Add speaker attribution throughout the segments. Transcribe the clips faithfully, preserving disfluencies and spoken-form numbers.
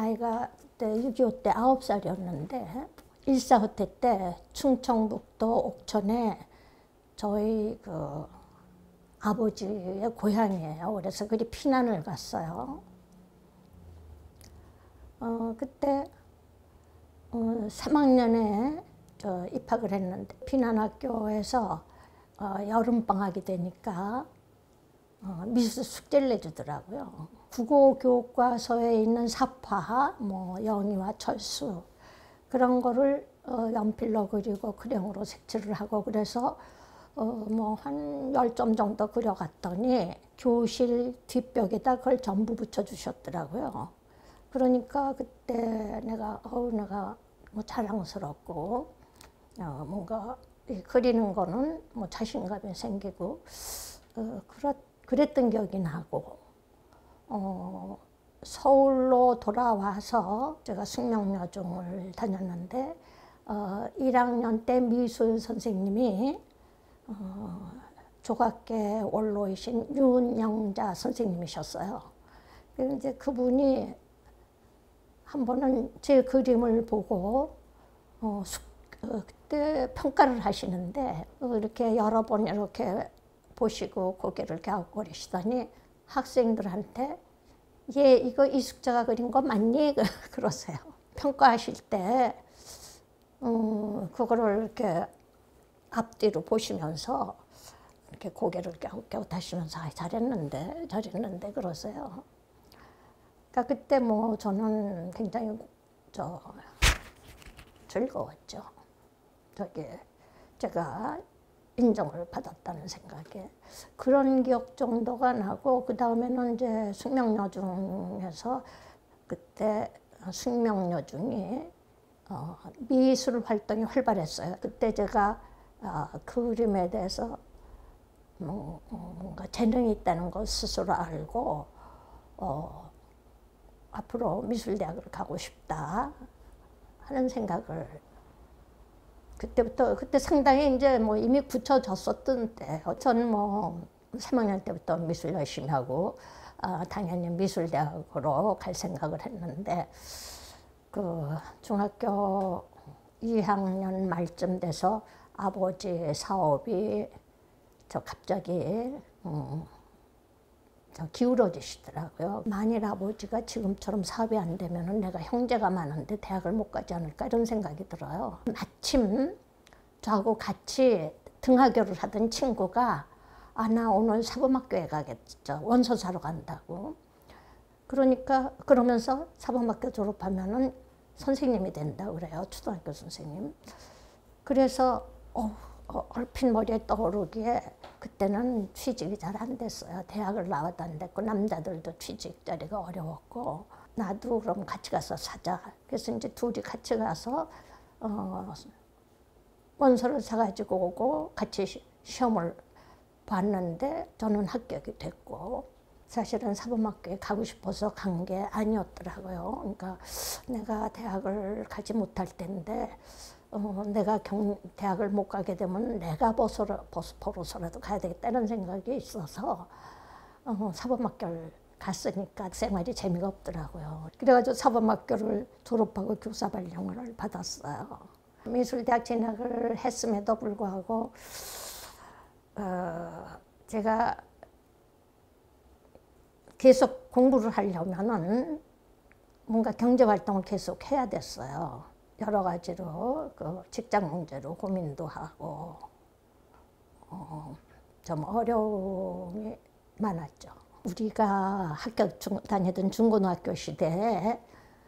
Speaker 1: 나이가 그때 육이오 때 아홉 살이었는데 일사후퇴 때 충청북도 옥천에 저희 그 아버지의 고향이에요. 그래서 그리 피난을 갔어요. 어, 그때 어, 삼 학년에 저 입학을 했는데 피난학교에서 어, 여름방학이 되니까 어, 미술 숙제를 내주더라고요. 국어교과서에 있는 사파, 뭐 영희와 철수 그런 거를 어, 연필로 그리고 크레용으로 색칠을 하고 그래서 어, 뭐 한 열 점 정도 그려갔더니 교실 뒷벽에다 그걸 전부 붙여주셨더라고요. 그러니까 그때 내가 어우 내가 뭐 자랑스럽고 어, 뭔가 이 그리는 거는 뭐 자신감이 생기고 어, 그렇, 그랬던 기억이 나고 어, 서울로 돌아와서 제가 숙명여중을 다녔는데 어, 일 학년 때 미술 선생님이 어, 조각계 원로이신 윤영자 선생님이셨어요. 이제 그분이 한 번은 제 그림을 보고 어, 수, 어, 그때 평가를 하시는데 어, 이렇게 여러 번 이렇게 보시고 고개를 갸웃거리시더니 학생들한테 얘 이거 이숙자가 그린 거 맞니? 그러세요. 평가하실 때 음, 그거를 이렇게 앞뒤로 보시면서 이렇게 고개를 갸웃갸웃하시면서 아, 잘했는데 잘했는데 그러세요. 그러니까 그때 뭐 저는 굉장히 저 즐거웠죠. 저기 제가 인정을 받았다는 생각에 그런 기억 정도가 나고 그 다음에는 이제 숙명여중에서 그때 숙명여중이 어, 미술 활동이 활발했어요. 그때 제가 어, 그림에 대해서 뭐, 뭔가 재능이 있다는 걸 스스로 알고 어, 앞으로 미술대학을 가고 싶다 하는 생각을 그때부터 그때 상당히 이제 뭐 이미 굳혀졌었던 때. 저는 뭐 삼 학년 때부터 미술 열심히 하고 어, 당연히 미술대학으로 갈 생각을 했는데 그 중학교 이 학년 말쯤 돼서 아버지 사업이 저 갑자기 음, 저 기울어지시더라고요. 만일 아버지가 지금처럼 사업이 안 되면 내가 형제가 많은데 대학을 못 가지 않을까 이런 생각이 들어요. 마침 저하고 같이 등하교를 하던 친구가 아, 나 오늘 사범학교에 가겠죠. 원서 사러 간다고. 그러니까 그러면서 사범학교 졸업하면은 선생님이 된다고 그래요. 초등학교 선생님. 그래서 어, 어, 얼핏 머리에 떠오르기에 그때는 취직이 잘 안 됐어요. 대학을 나와도 안 됐고 남자들도 취직 자리가 어려웠고 나도 그럼 같이 가서 사자. 그래서 이제 둘이 같이 가서 어, 원서를 사가지고 오고 같이 시험을 봤는데 저는 합격이 됐고 사실은 사범학교에 가고 싶어서 간 게 아니었더라고요. 그러니까 내가 대학을 가지 못할 텐데 어, 내가 경, 대학을 못 가게 되면 내가 버서라, 버스, 버로서라도 가야 되겠다는 생각이 있어서 어, 사범학교를 갔으니까 생활이 재미가 없더라고요. 그래가지고 사범학교를 졸업하고 교사 발령을 받았어요. 미술대학 진학을 했음에도 불구하고 어, 제가 계속 공부를 하려면은 뭔가 경제활동을 계속 해야 됐어요. 여러 가지로 그 직장 문제로 고민도 하고 어, 좀 어려움이 많았죠. 우리가 학교 중, 다니던 중고등학교 시대에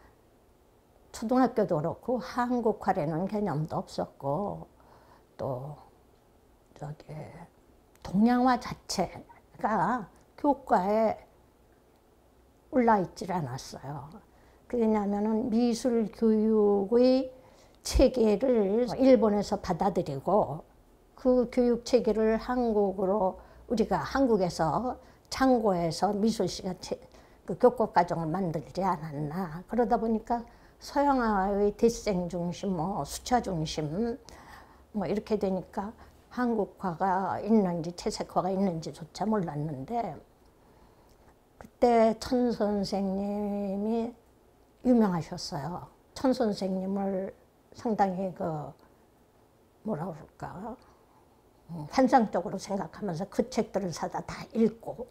Speaker 1: 초등학교도 그렇고 한국화라는 개념도 없었고 또 저기 동양화 자체가 교과에 올라 있질 않았어요. 왜냐하면 미술 교육의 체계를 일본에서 받아들이고 그 교육 체계를 한국으로 우리가 한국에서 창고에서 미술 시간 그 교과 과정을 만들지 않았나. 그러다 보니까 서양화의 대생 중심, 뭐 수차 중심 뭐 이렇게 되니까 한국화가 있는지 채색화가 있는지조차 몰랐는데 그때 천 선생님이 유명하셨어요. 천 선생님을 상당히 그 뭐라 그럴까 환상적으로 생각하면서 그 책들을 사다 다 읽고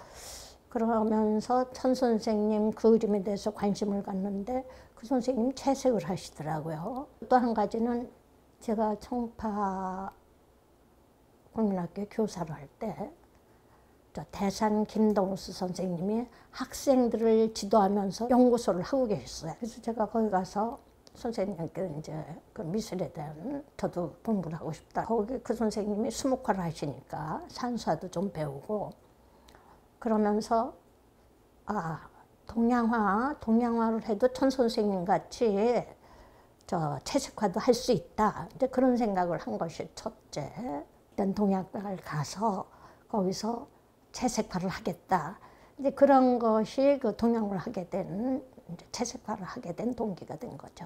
Speaker 1: 그러면서 천 선생님 그 그림에 대해서 관심을 갖는데 그 선생님 채색을 하시더라고요. 또 한 가지는 제가 청파 국민학교 교사를 할 때 대산 김동수 선생님이 학생들을 지도하면서 연구소를 하고 계셨어요. 그래서 제가 거기 가서 선생님께 이제 그 미술에 대한 저도 공부를 하고 싶다. 거기 그 선생님이 수묵화를 하시니까 산수화도 좀 배우고 그러면서 아 동양화, 동양화를 해도 천 선생님 같이 저 채색화도 할 수 있다. 이제 그런 생각을 한 것이 첫째. 동양학을 가서 거기서 채색화를 하겠다. 이제 그런 것이 그 동양화를 하게 된 이제 채색화를 하게 된 동기가 된 거죠.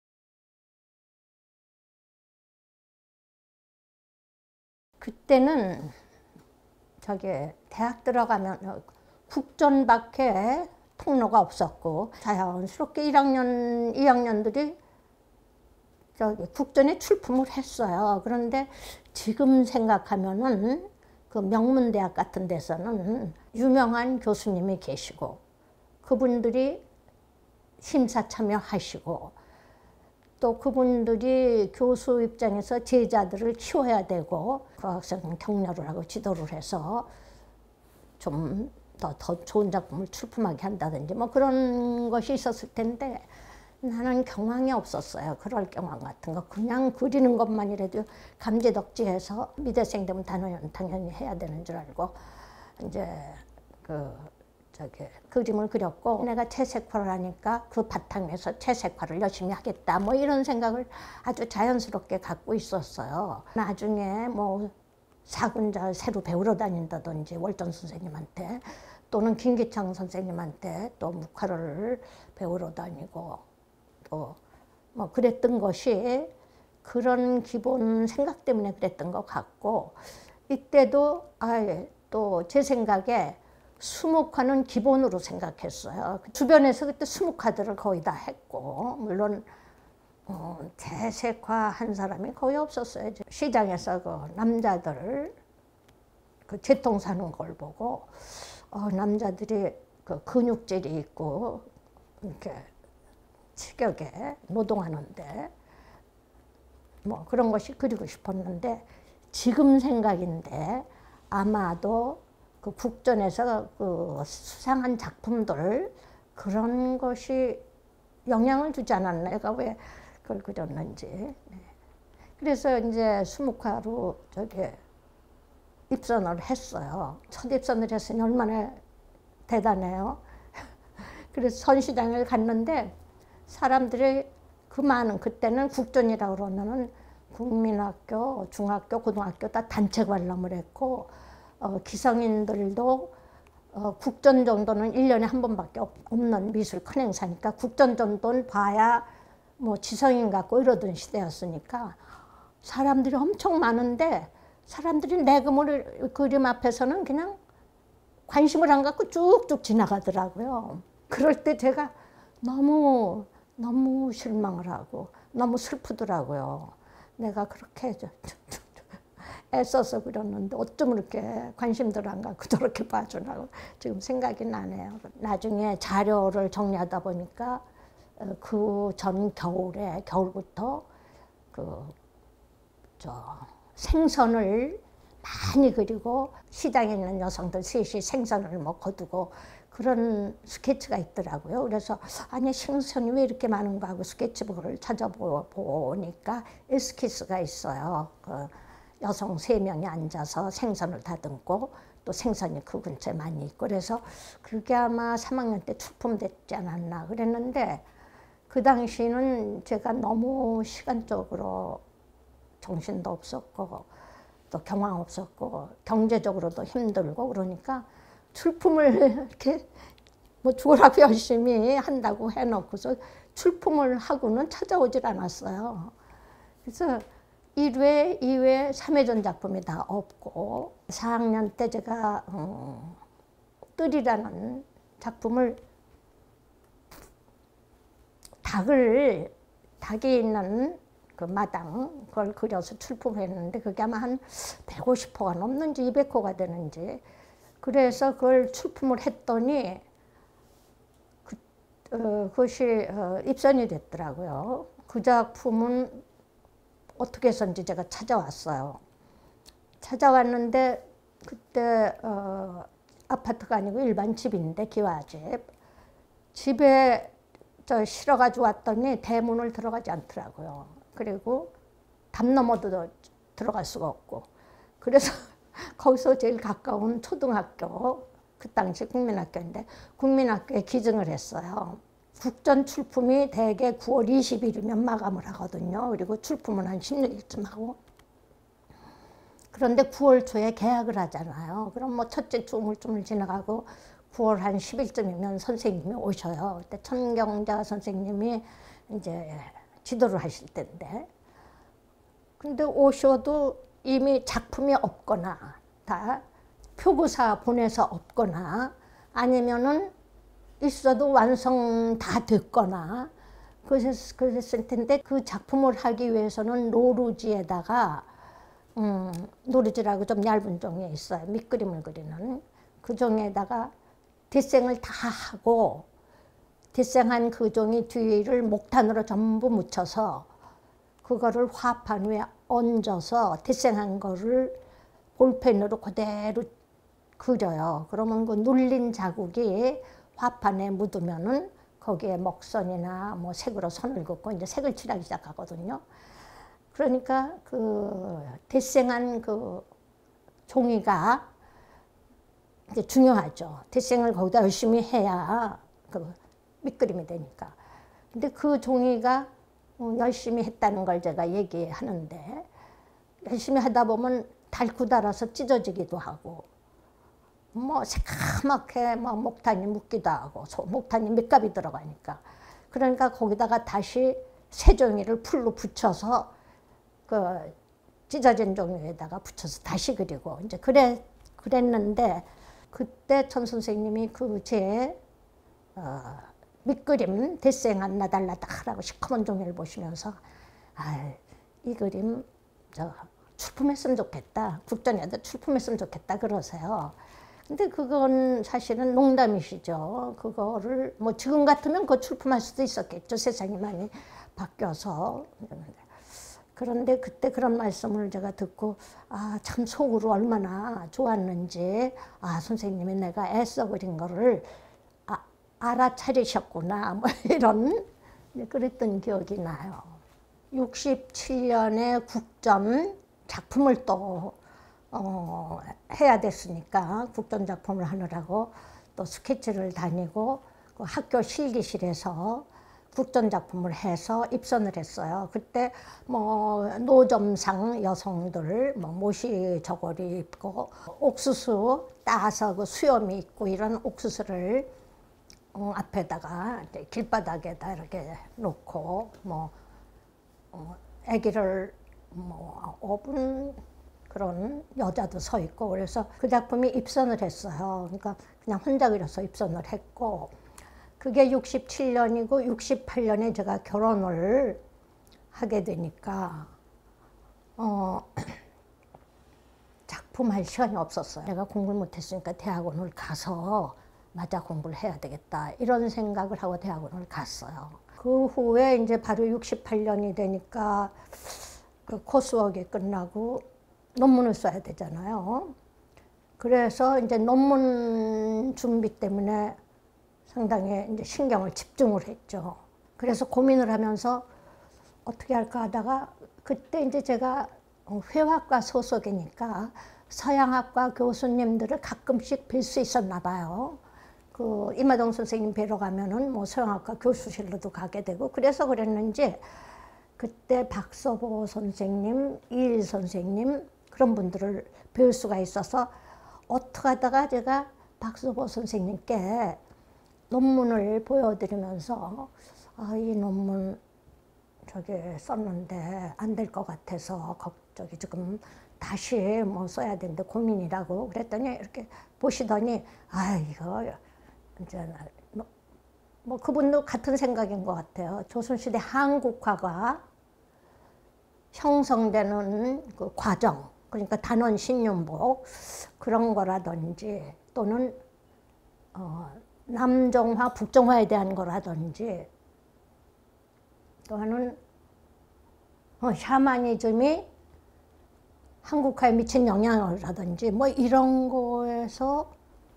Speaker 1: 그때는 저기 대학 들어가면 국전밖에 통로가 없었고 자연스럽게 일 학년, 이 학년들이 저기 국전에 출품을 했어요. 그런데 지금 생각하면은 그 명문대학 같은 데서는 유명한 교수님이 계시고 그분들이 심사 참여하시고 또 그분들이 교수 입장에서 제자들을 키워야 되고 그 학생 격려를 하고 지도를 해서 좀 더 더 좋은 작품을 출품하게 한다든지 뭐 그런 것이 있었을 텐데 나는 경황이 없었어요. 그럴 경황 같은 거. 그냥 그리는 것만이라도 감지덕지해서 미대생 되면 당연히, 당연히 해야 되는 줄 알고 이제 그 저기 그림을 그렸고 내가 채색화를 하니까 그 바탕에서 채색화를 열심히 하겠다. 뭐 이런 생각을 아주 자연스럽게 갖고 있었어요. 나중에 뭐 사군자 새로 배우러 다닌다든지 월전 선생님한테 또는 김기창 선생님한테 또 묵화를 배우러 다니고 또 뭐 그랬던 것이 그런 기본 생각 때문에 그랬던 것 같고 이때도 아예 또 제 생각에 수묵화는 기본으로 생각했어요. 주변에서 그때 수묵화들을 거의 다 했고 물론 어, 채색화 한 사람이 거의 없었어요. 시장에서 그 남자들 그 재통 사는 걸 보고 어, 남자들이 그 근육질이 있고 이렇게 체격에 노동하는데 뭐 그런 것이 그리고 싶었는데 지금 생각인데 아마도 그 국전에서 그 수상한 작품들 그런 것이 영향을 주지 않았나. 내가 왜 그걸 그렸는지. 네. 그래서 이제 수묵화로 저기 입선을 했어요. 첫 입선을 했으니 얼마나 대단해요. 그래서 선시장을 갔는데 사람들이 그 많은 그때는 국전이라고 그러면은 국민학교, 중학교, 고등학교 다 단체 관람을 했고 어, 기성인들도 어, 국전 정도는 일 년에 한 번밖에 없는 미술 큰 행사니까 국전 정도는 봐야 뭐 지성인 같고 이러던 시대였으니까 사람들이 엄청 많은데 사람들이 내 그림을, 그림 앞에서는 그냥 관심을 안 갖고 쭉쭉 지나가더라고요. 그럴 때 제가 너무 너무 실망을 하고 너무 슬프더라고요. 내가 그렇게 애써서 그렸는데 어쩜 이렇게 관심들 안 갖고 저렇게 봐주나고 지금 생각이 나네요. 나중에 자료를 정리하다 보니까 그 전 겨울에 겨울부터 그 저 생선을 많이 그리고 시장에 있는 여성들 셋이 생선을 뭐 거두고 그런 스케치가 있더라고요. 그래서 아니 생선이 왜 이렇게 많은가 하고 스케치북을 찾아보니까 에스키스가 있어요. 그 여성 세 명이 앉아서 생선을 다듬고 또 생선이 그 근처에 많이 있고 그래서 그게 아마 삼 학년 때 출품됐지 않았나 그랬는데 그 당시는 제가 너무 시간적으로 정신도 없었고 또 경황 없었고 경제적으로도 힘들고 그러니까 출품을 이렇게 뭐 죽으라고 열심히 한다고 해놓고서 출품을 하고는 찾아오질 않았어요. 그래서 일 회, 이 회, 삼 회전 작품이 다 없고 사 학년 때 제가 음, 뜰이라는 작품을 닭을, 닭이 있는 그 마당, 그걸 그려서 출품했는데 그게 아마 한 백오십 호가 넘는지 이백 호가 되는지. 그래서 그걸 출품을 했더니 그, 어, 그것이 어, 입선이 됐더라고요. 그 작품은 어떻게 해서인지 제가 찾아왔어요. 찾아왔는데 그때 어, 아파트가 아니고 일반 집인데 기와집. 집에 저 실어가지고 왔더니 대문을 들어가지 않더라고요. 그리고 담 넘어도 들어갈 수가 없고. 그래서 거기서 제일 가까운 초등학교, 그 당시 국민학교인데 국민학교에 기증을 했어요. 국전 출품이 대개 구월 이십일이면 마감을 하거든요. 그리고 출품은 한 십육 일쯤 하고. 그런데 구월 초에 개학을 하잖아요. 그럼 뭐 첫째 주 우물쭈물 지나가고 구월 한 십 일쯤이면 선생님이 오셔요. 그때 천경자 선생님이 이제 지도를 하실 때인데. 근데 오셔도 이미 작품이 없거나, 다 표구사 보내서 없거나, 아니면은 있어도 완성 다 됐거나, 그랬, 그랬을 텐데 그 작품을 하기 위해서는 노루지에다가, 음, 노루지라고 좀 얇은 종이 있어요. 밑그림을 그리는. 그 종에다가 뒷생을 다 하고, 뒷생한 그 종이 뒤를 목탄으로 전부 묻혀서 그거를 화판 위에 얹어서 뒷생한 거를 볼펜으로 그대로 그려요. 그러면 그 눌린 자국이 화판에 묻으면은 거기에 먹선이나 뭐 색으로 선을 긋고 이제 색을 칠하기 시작하거든요. 그러니까 그 뒷생한 그 종이가 이제 중요하죠. 뒷생을 거기다 열심히 해야 그 밑그림이 되니까. 근데 그 종이가 열심히 했다는 걸 제가 얘기하는데, 열심히 하다 보면 닳고 닳아서 찢어지기도 하고, 뭐 새까맣게 뭐 목탄이 묻기도 하고, 목탄이 밑값이 들어가니까. 그러니까 거기다가 다시 새 종이를 풀로 붙여서 그 찢어진 종이에다가 붙여서 다시 그리고 이제 그래 그랬는데, 그때 천 선생님이 그 제 어, 밑그림 뒷생한 나달라다라고 시커먼 종이를 보시면서, 아, 이 그림 저 출품했으면 좋겠다, 국전에도 출품했으면 좋겠다 그러세요. 근데 그건 사실은 농담이시죠. 그거를 뭐 지금 같으면 그거 출품할 수도 있었겠죠. 세상이 많이 바뀌어서. 그런데 그때 그런 말씀을 제가 듣고, 아, 참 속으로 얼마나 좋았는지, 아, 선생님이 내가 애써 그린 거를 아, 알아차리셨구나, 뭐 이런, 그랬던 기억이 나요. 육십칠 년에 국전 작품을 또 어, 해야 됐으니까 국전 작품을 하느라고 또 스케치를 다니고 그 학교 실기실에서 국전 작품을 해서 입선을 했어요. 그때 뭐 노점상 여성들 뭐 모시 저고리 입고 옥수수 따서 그 수염이 있고 이런 옥수수를 어, 앞에다가 이제 길바닥에다 이렇게 놓고 뭐 어, 아기를 뭐 업은 그런 여자도 서 있고, 그래서 그 작품이 입선을 했어요. 그러니까 그냥 혼자 그려서 입선을 했고, 그게 육십칠 년이고 육십팔 년에 제가 결혼을 하게 되니까 어, 작품할 시간이 없었어요. 내가 공부를 못했으니까 대학원을 가서 맞아 공부를 해야 되겠다, 이런 생각을 하고 대학원을 갔어요. 그 후에 이제 바로 육십팔 년이 되니까 그 코스웍이 끝나고 논문을 써야 되잖아요. 그래서 이제 논문 준비 때문에 상당히 이제 신경을 집중을 했죠. 그래서 고민을 하면서 어떻게 할까 하다가, 그때 이제 제가 회화과 소속이니까 서양학과 교수님들을 가끔씩 뵐 수 있었나 봐요. 그 이마동 선생님 뵈러 가면은 뭐 서양학과 교수실로도 가게 되고, 그래서 그랬는지 그때 박서보 선생님, 이일 선생님 그런 분들을 배울 수가 있어서 어떻게 하다가 제가 박서보 선생님께 논문을 보여드리면서, 아, 이 논문 저기 썼는데 안 될 것 같아서 저기 지금 다시 뭐 써야 되는데 고민이라고 그랬더니, 이렇게 보시더니, 아, 이거 이제 뭐 그분도 같은 생각인 것 같아요. 조선시대 한국화가 형성되는 그 과정, 그러니까 단원 신윤복 그런 거라든지 또는 어, 남정화, 북정화에 대한 거라든지 또는 어, 샤머니즘이 한국화에 미친 영향이라든지 뭐 이런 거에서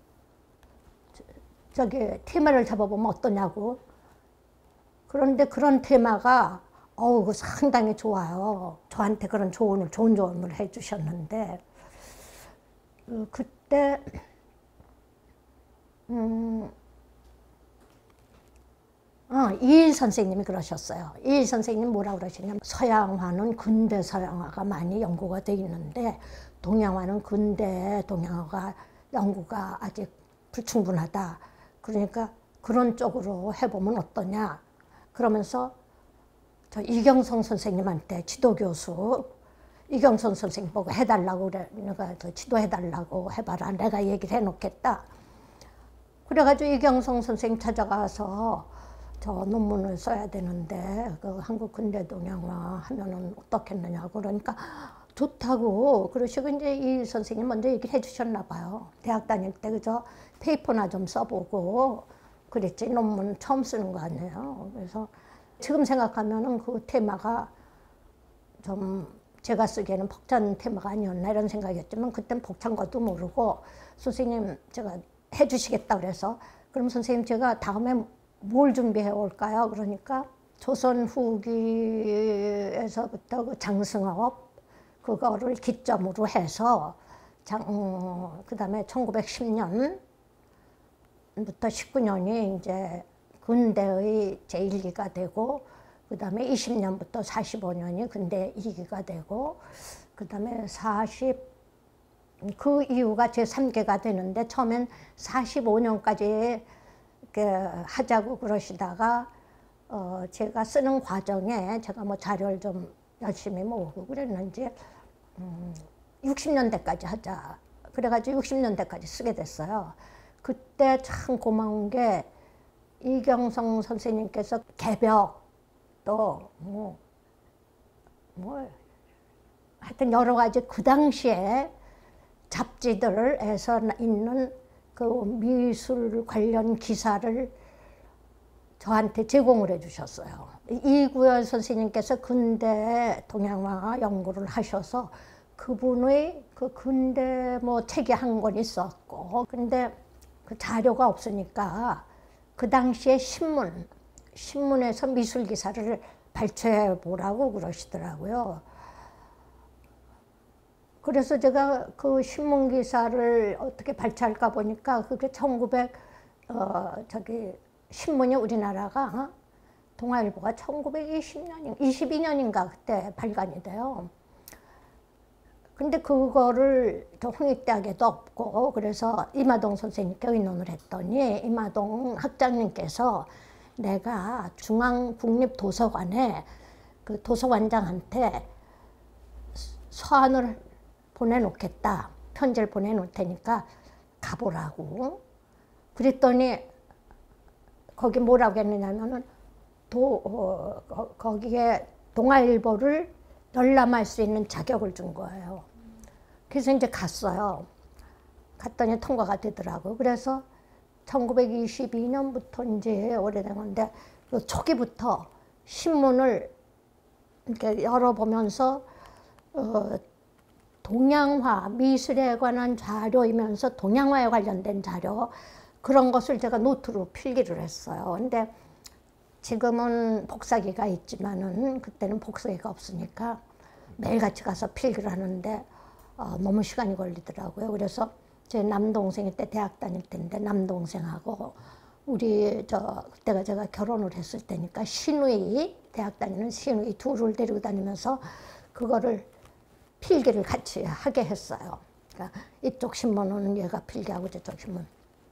Speaker 1: 저기 테마를 잡아보면 어떠냐고. 그런데 그런 테마가 어우 상당히 좋아요. 저한테 그런 조언을 좋은 조언을 해주셨는데 어, 그때 음, 어, 이일 선생님이 그러셨어요. 이일 선생님 뭐라고 그러시냐면 서양화는 근대 서양화가 많이 연구가 돼 있는데 동양화는 근대 동양화가 연구가 아직 불충분하다. 그러니까 그런 쪽으로 해보면 어떠냐. 그러면서 저 이경성 선생님한테 지도교수 이경성 선생님 보고 해달라고 그래. 내가 저 지도해달라고 해봐라. 내가 얘기를 해놓겠다. 그래가지고 이경성 선생님 찾아가서 저 논문을 써야 되는데 그 한국 근대 동양화 하면은 어떻겠느냐고 그러니까 좋다고 그러시고 이제 이 선생님 먼저 얘기를 해주셨나 봐요. 대학 다닐 때 그저 페이퍼나 좀 써보고 그랬지 논문 처음 쓰는 거 아니에요. 그래서 지금 생각하면은 그 테마가 좀 제가 쓰기에는 벅찬 테마가 아니었나 이런 생각이었지만 그땐 벅찬 것도 모르고 선생님 제가 해주시겠다 그래서 그럼 선생님 제가 다음에 뭘 준비해 올까요? 그러니까 조선 후기에서부터 그 장승업 그거를 기점으로 해서 장, 어, 그 다음에 천구백십 년부터 십구 년이 이제 근대의 제일 기가 되고 그 다음에 이십 년부터 사십오 년이 근대 이 기가 되고 그 다음에 사십 그 이후가 제삼 기가 되는데 처음엔 사십오 년까지 하자고 그러시다가 어 제가 쓰는 과정에 제가 뭐 자료를 좀 열심히 모으고 그랬는지 음 육십 년대까지 하자 그래가지고 육십 년대까지 쓰게 됐어요. 그때 참 고마운 게 이경성 선생님께서 개벽 또 뭐 뭐 하여튼 여러 가지 그 당시에 잡지들에서 있는 그 미술 관련 기사를 저한테 제공을 해주셨어요. 이구열 선생님께서 근대 동양화 연구를 하셔서 그분의 그 근대 뭐 책이 한 권 있었고 근데 그 자료가 없으니까 그 당시에 신문, 신문에서 미술 기사를 발췌해 보라고 그러시더라고요. 그래서 제가 그 신문 기사를 어떻게 발췌할까 보니까 그게 천구백 어 저기 신문이 우리나라가 동아일보가 천구백이십 년 이십이 년인가 그때 발간이 돼요. 근데 그거를 저 홍익대학에도 없고 그래서 이마동 선생님께 의논을 했더니 이마동 학장님께서 내가 중앙국립도서관에 그 도서관장한테 서한을 보내놓겠다. 편지를 보내놓을 테니까 가보라고. 그랬더니 거기 뭐라고 했느냐면은 도, 어, 거, 거기에 동아일보를 열람할 수 있는 자격을 준 거예요. 그래서 이제 갔어요. 갔더니 통과가 되더라고요. 그래서 천구백이십이 년부터 이제 오래된 건데 그 초기부터 신문을 이렇게 열어보면서 어, 동양화, 미술에 관한 자료이면서 동양화에 관련된 자료 그런 것을 제가 노트로 필기를 했어요. 근데 지금은 복사기가 있지만은 그때는 복사기가 없으니까 매일같이 가서 필기를 하는데 어, 너무 시간이 걸리더라고요. 그래서 제 남동생이 때 대학 다닐 때인데 남동생하고 우리 저 그때가 제가 결혼을 했을 때니까 시누이 대학 다니는 시누이 둘을 데리고 다니면서 그거를 필기를 같이 하게 했어요. 그러니까 이쪽 신문은 얘가 필기하고 저쪽 신문.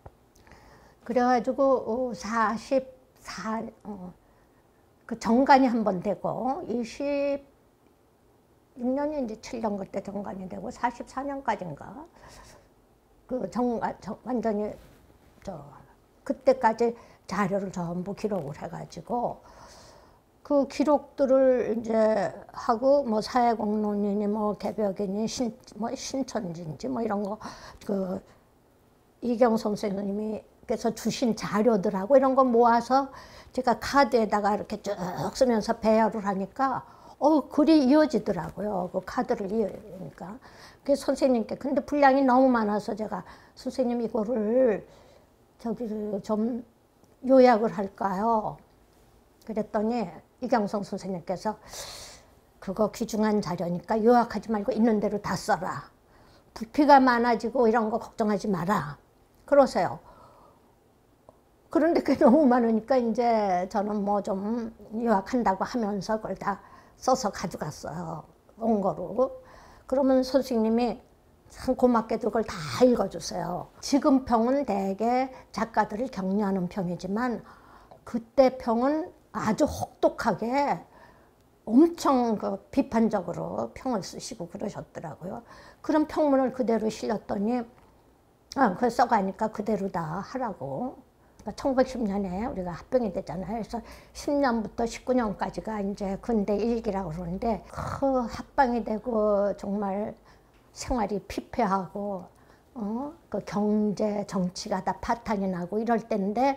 Speaker 1: 그래가지고 사십사 어, 그 정관이 한 번 되고 이십육 년이 이제 칠 년 그때 정관이 되고 사십사 년까지인가 그 정, 정 완전히 저 그때까지 자료를 전부 기록을 해가지고 그 기록들을 이제 하고 뭐 사회공론이니 뭐 개벽이니 신, 뭐 신천지인지 뭐 이런 거 그 이경 선생님께서 주신 자료들하고 이런 거 모아서 제가 카드에다가 이렇게 쭉 쓰면서 배열을 하니까 어 글이 이어지더라고요. 그 카드를 이어니까. 그래서 선생님께 근데 분량이 너무 많아서 제가 선생님 이거를 저기 좀 요약을 할까요? 그랬더니 이경성 선생님께서 그거 귀중한 자료니까 요약하지 말고 있는 대로 다 써라. 부피가 많아지고 이런 거 걱정하지 마라. 그러세요. 그런데 그게 너무 많으니까 이제 저는 뭐 좀 요약한다고 하면서 그걸 다 써서 가져갔어요. 원고로. 그러면 선생님이 참 고맙게도 그걸 다 읽어주세요. 지금 평은 대개 작가들을 격려하는 평이지만 그때 평은 아주 혹독하게 엄청 그 비판적으로 평을 쓰시고 그러셨더라고요. 그런 평문을 그대로 실렸더니 아, 그걸 써가니까 그대로 다 하라고. 그러니까 천구백십 년에 우리가 합병이 됐잖아요. 그래서 십 년부터 십구 년까지가 이제 근대 일기라고 그러는데 그 합방이 되고 정말 생활이 피폐하고 어? 그 경제 정치가 다 파탄이 나고 이럴 때인데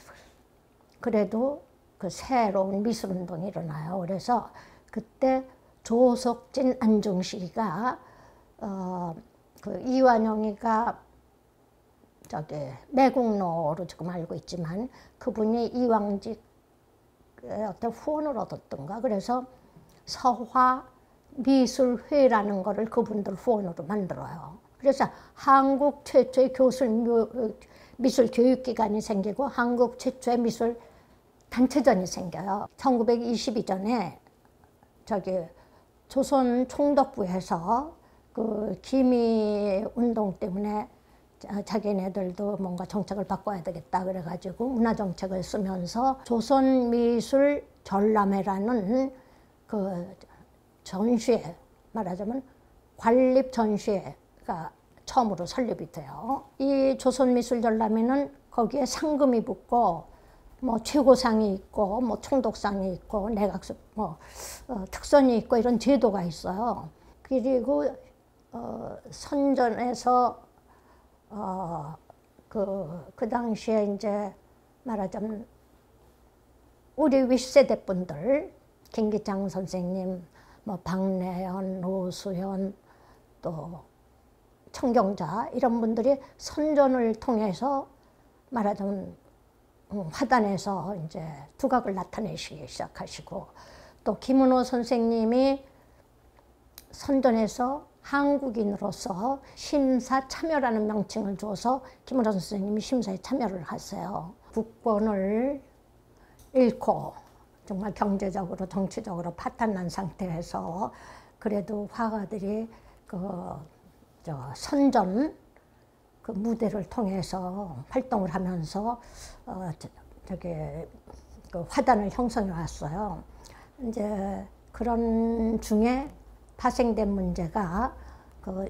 Speaker 1: 그래도 그 새로운 미술운동이 일어나요. 그래서 그때 조석진 안중식이가 어, 그 이완용이가 저기 매국노로 지금 알고 있지만 그분이 이왕직 어떤 후원을 얻었던가 그래서 서화미술회라는 거를 그분들 후원으로 만들어요. 그래서 한국 최초의 교술 미술 교육기관이 생기고 한국 최초의 미술 단체전이 생겨요. 천구백이십이 년에 저기 조선 총독부에서 그 기미 운동 때문에 자기네들도 뭔가 정책을 바꿔야 되겠다 그래가지고 문화정책을 쓰면서 조선미술 전람회라는 그 전시회, 말하자면 관립전시회가 처음으로 설립이 돼요. 이 조선미술 전람회는 거기에 상금이 붙고 뭐 최고상이 있고 뭐 총독상이 있고 내각수 뭐 어, 특선이 있고 이런 제도가 있어요. 그리고 어, 선전에서 어, 그, 그 당시에 이제 말하자면 우리 윗세대 분들 김기창 선생님, 뭐 박래현, 노수현, 또 청경자 이런 분들이 선전을 통해서 말하자면 화단에서 이제 두각을 나타내시기 시작하시고 또 김은호 선생님이 선전에서 한국인으로서 심사 참여라는 명칭을 줘서 김은호 선생님이 심사에 참여를 하세요. 국권을 잃고 정말 경제적으로 정치적으로 파탄난 상태에서 그래도 화가들이 그 저 선전 그 무대를 통해서 활동을 하면서 어 저, 저기 그 화단을 형성해 왔어요. 이제 그런 중에 파생된 문제가 그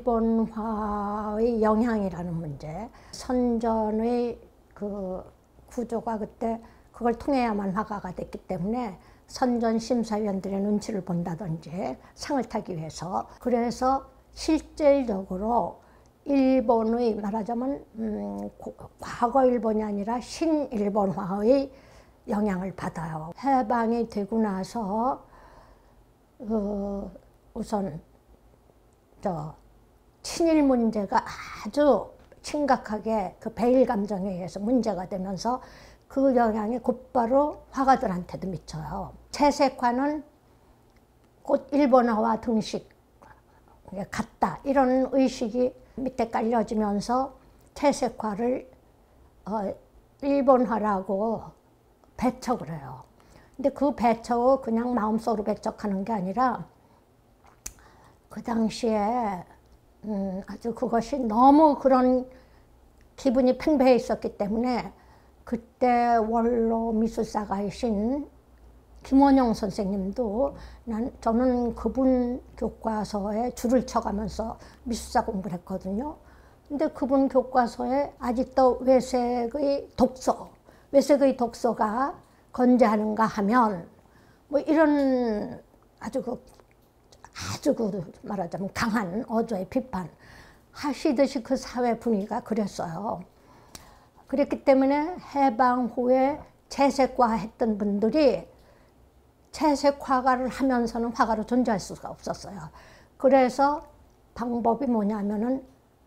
Speaker 1: 일본화의 영향이라는 문제. 선전의 그 구조가 그때 그걸 통해야만 화가가 됐기 때문에 선전 심사위원들의 눈치를 본다든지 상을 타기 위해서 그래서 실질적으로 일본의 말하자면 음, 과거 일본이 아니라 신일본화의 영향을 받아요. 해방이 되고 나서 어, 우선 저 친일 문제가 아주 심각하게 그 배일 감정에 의해서 문제가 되면서 그 영향이 곧바로 화가들한테도 미쳐요. 채색화는 곧 일본화와 등식 같다 이런 의식이 밑에 깔려지면서 채색화를 어, 일본화라고 배척을 해요. 근데 그 배척을 그냥 마음속으로 배척하는 게 아니라 그 당시에 음, 아주 그것이 너무 그런 기분이 팽배해 있었기 때문에 그때 원로 미술사가이신 김원영 선생님도 난, 저는 그분 교과서에 줄을 쳐가면서 미술사 공부를 했거든요. 근데 그분 교과서에 아직도 외색의 독서, 외색의 독서가 건재하는가 하면 뭐 이런 아주 그 아주 그 말하자면 강한 어조의 비판 하시듯이 그 사회 분위기가 그랬어요. 그랬기 때문에 해방 후에 채색화했던 분들이 채색화가를 하면서는 화가로 존재할 수가 없었어요. 그래서 방법이 뭐냐면은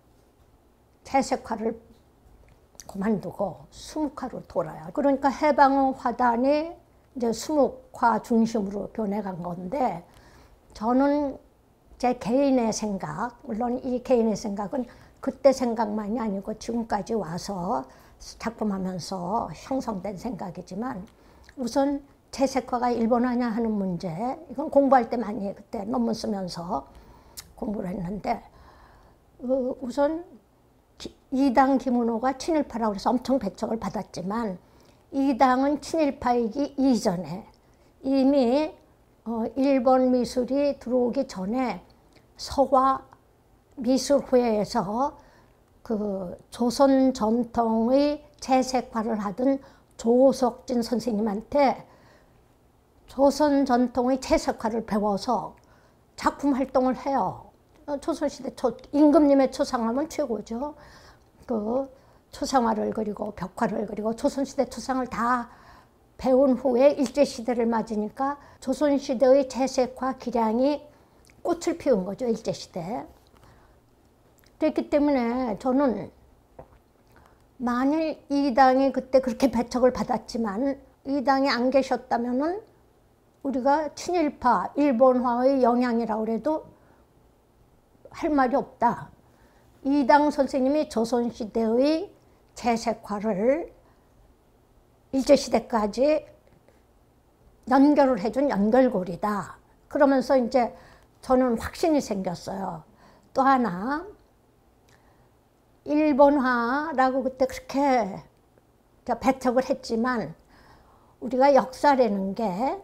Speaker 1: 채색화를 그만두고 수묵화로 돌아요. 그러니까 해방의 화단이 이제 수묵화 중심으로 변해간 건데, 저는 제 개인의 생각, 물론 이 개인의 생각은 그때 생각만이 아니고 지금까지 와서 작품하면서 형성된 생각이지만, 우선 채색화가 일본화냐 하는 문제, 이건 공부할 때 많이 그때 논문 쓰면서 공부를 했는데, 우선 이당 김은호가 친일파라고 해서 엄청 배척을 받았지만, 이당은 친일파이기 이전에 이미 일본 미술이 들어오기 전에 서화 미술회에서 그 조선 전통의 채색화를 하던 조석진 선생님한테 조선 전통의 채색화를 배워서 작품 활동을 해요. 조선시대 초, 임금님의 초상화면 최고죠. 그 초상화를 그리고 벽화를 그리고 조선시대 초상을 다 배운 후에 일제시대를 맞으니까 조선시대의 채색화 기량이 꽃을 피운 거죠, 일제시대. 그랬기 때문에 저는 만일 이 당이 그때 그렇게 배척을 받았지만 이 당이 안 계셨다면은 우리가 친일파, 일본화의 영향이라고 해도 할 말이 없다. 이당 선생님이 조선시대의 채색화를 일제시대까지 연결을 해준 연결고리다. 그러면서 이제 저는 확신이 생겼어요. 또 하나, 일본화라고 그때 그렇게 배척을 했지만 우리가 역사라는 게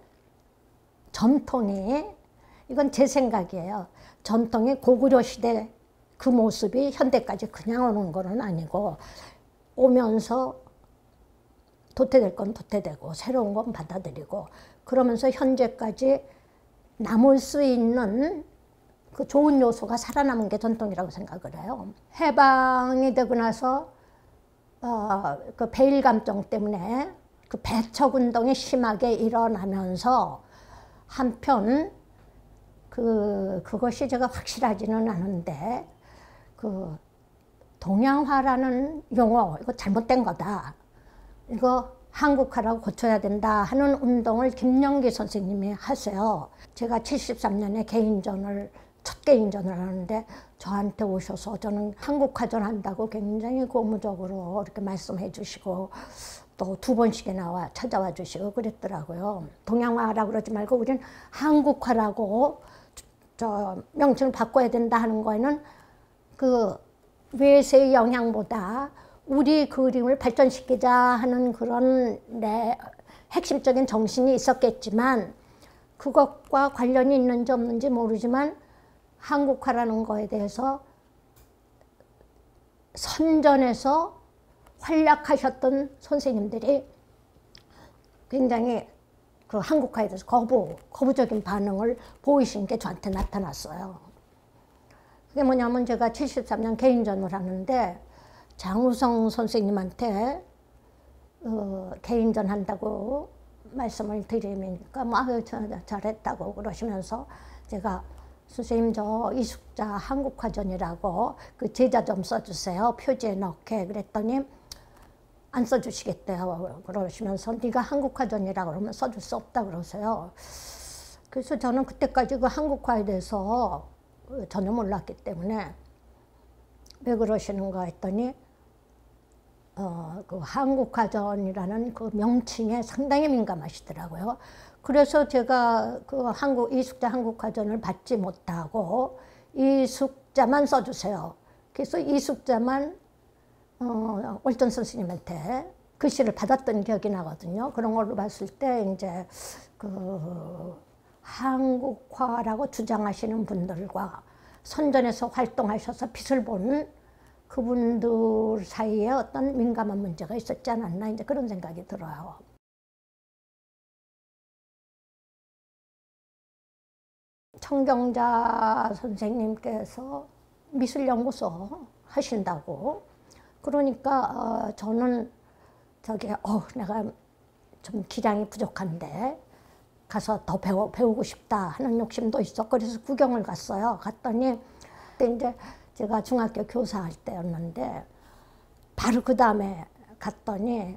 Speaker 1: 전통이, 이건 제 생각이에요. 전통이 고구려 시대 그 모습이 현대까지 그냥 오는 건 아니고, 오면서 도태될 건 도태되고 새로운 건 받아들이고 그러면서 현재까지 남을 수 있는 그 좋은 요소가 살아남은 게 전통이라고 생각을 해요. 해방이 되고 나서 어, 그 베일 감정 때문에 그 배척 운동이 심하게 일어나면서 한편 그 그것이 제가 확실하지는 않은데, 그 동양화라는 용어 이거 잘못된 거다. 이거 한국화라고 고쳐야 된다 하는 운동을 김영기 선생님이 하세요. 제가 칠십삼 년에 개인전을 첫 개인전을 하는데 저한테 오셔서 저는 한국화전 한다고 굉장히 고무적으로 이렇게 말씀해 주시고 또 두 번씩이나 와 찾아와 주시고 그랬더라고요. 동양화라고 그러지 말고 우리는 한국화라고 저 명칭을 바꿔야 된다 하는 거에는 그 외세의 영향보다 우리 그림을 발전시키자 하는 그런 내 핵심적인 정신이 있었겠지만, 그것과 관련이 있는지 없는지 모르지만 한국화라는 거에 대해서 선전해서 활약하셨던 선생님들이 굉장히 그 한국화에 대해서 거부, 거부적인 반응을 보이신 게 저한테 나타났어요. 그게 뭐냐면 제가 칠십삼 년 개인전을 하는데 장우성 선생님한테 어, 개인전 한다고 말씀을 드리니까 뭐 아유 잘했다고 그러시면서 제가 선생님 저 이숙자 한국화전이라고 그 제자 좀 써주세요. 표지에 넣게 그랬더니 안 써주시겠대요. 그러시면서 네가 한국화전이라고 그러면 써줄 수 없다 그러세요. 그래서 저는 그때까지 그 한국화에 대해서 전혀 몰랐기 때문에 왜 그러시는가 했더니 어, 그 한국화전이라는 그 명칭에 상당히 민감하시더라고요. 그래서 제가 그 한국 이숙자 한국화전을 받지 못하고 이숙자만 써주세요. 그래서 이숙자만 어, 월전 선생님한테 글씨를 받았던 기억이 나거든요. 그런 걸로 봤을 때 이제 그 한국화라고 주장하시는 분들과 선전에서 활동하셔서 빛을 본 그분들 사이에 어떤 민감한 문제가 있었지 않았나 이제 그런 생각이 들어요. 청경자 선생님께서 미술연구소 하신다고 그러니까 어, 저는 저기 어 내가 좀 기량이 부족한데 가서 더 배워, 배우고 싶다 하는 욕심도 있었고 그래서 구경을 갔어요. 갔더니 그때 이제 제가 중학교 교사할 때였는데 바로 그 다음에 갔더니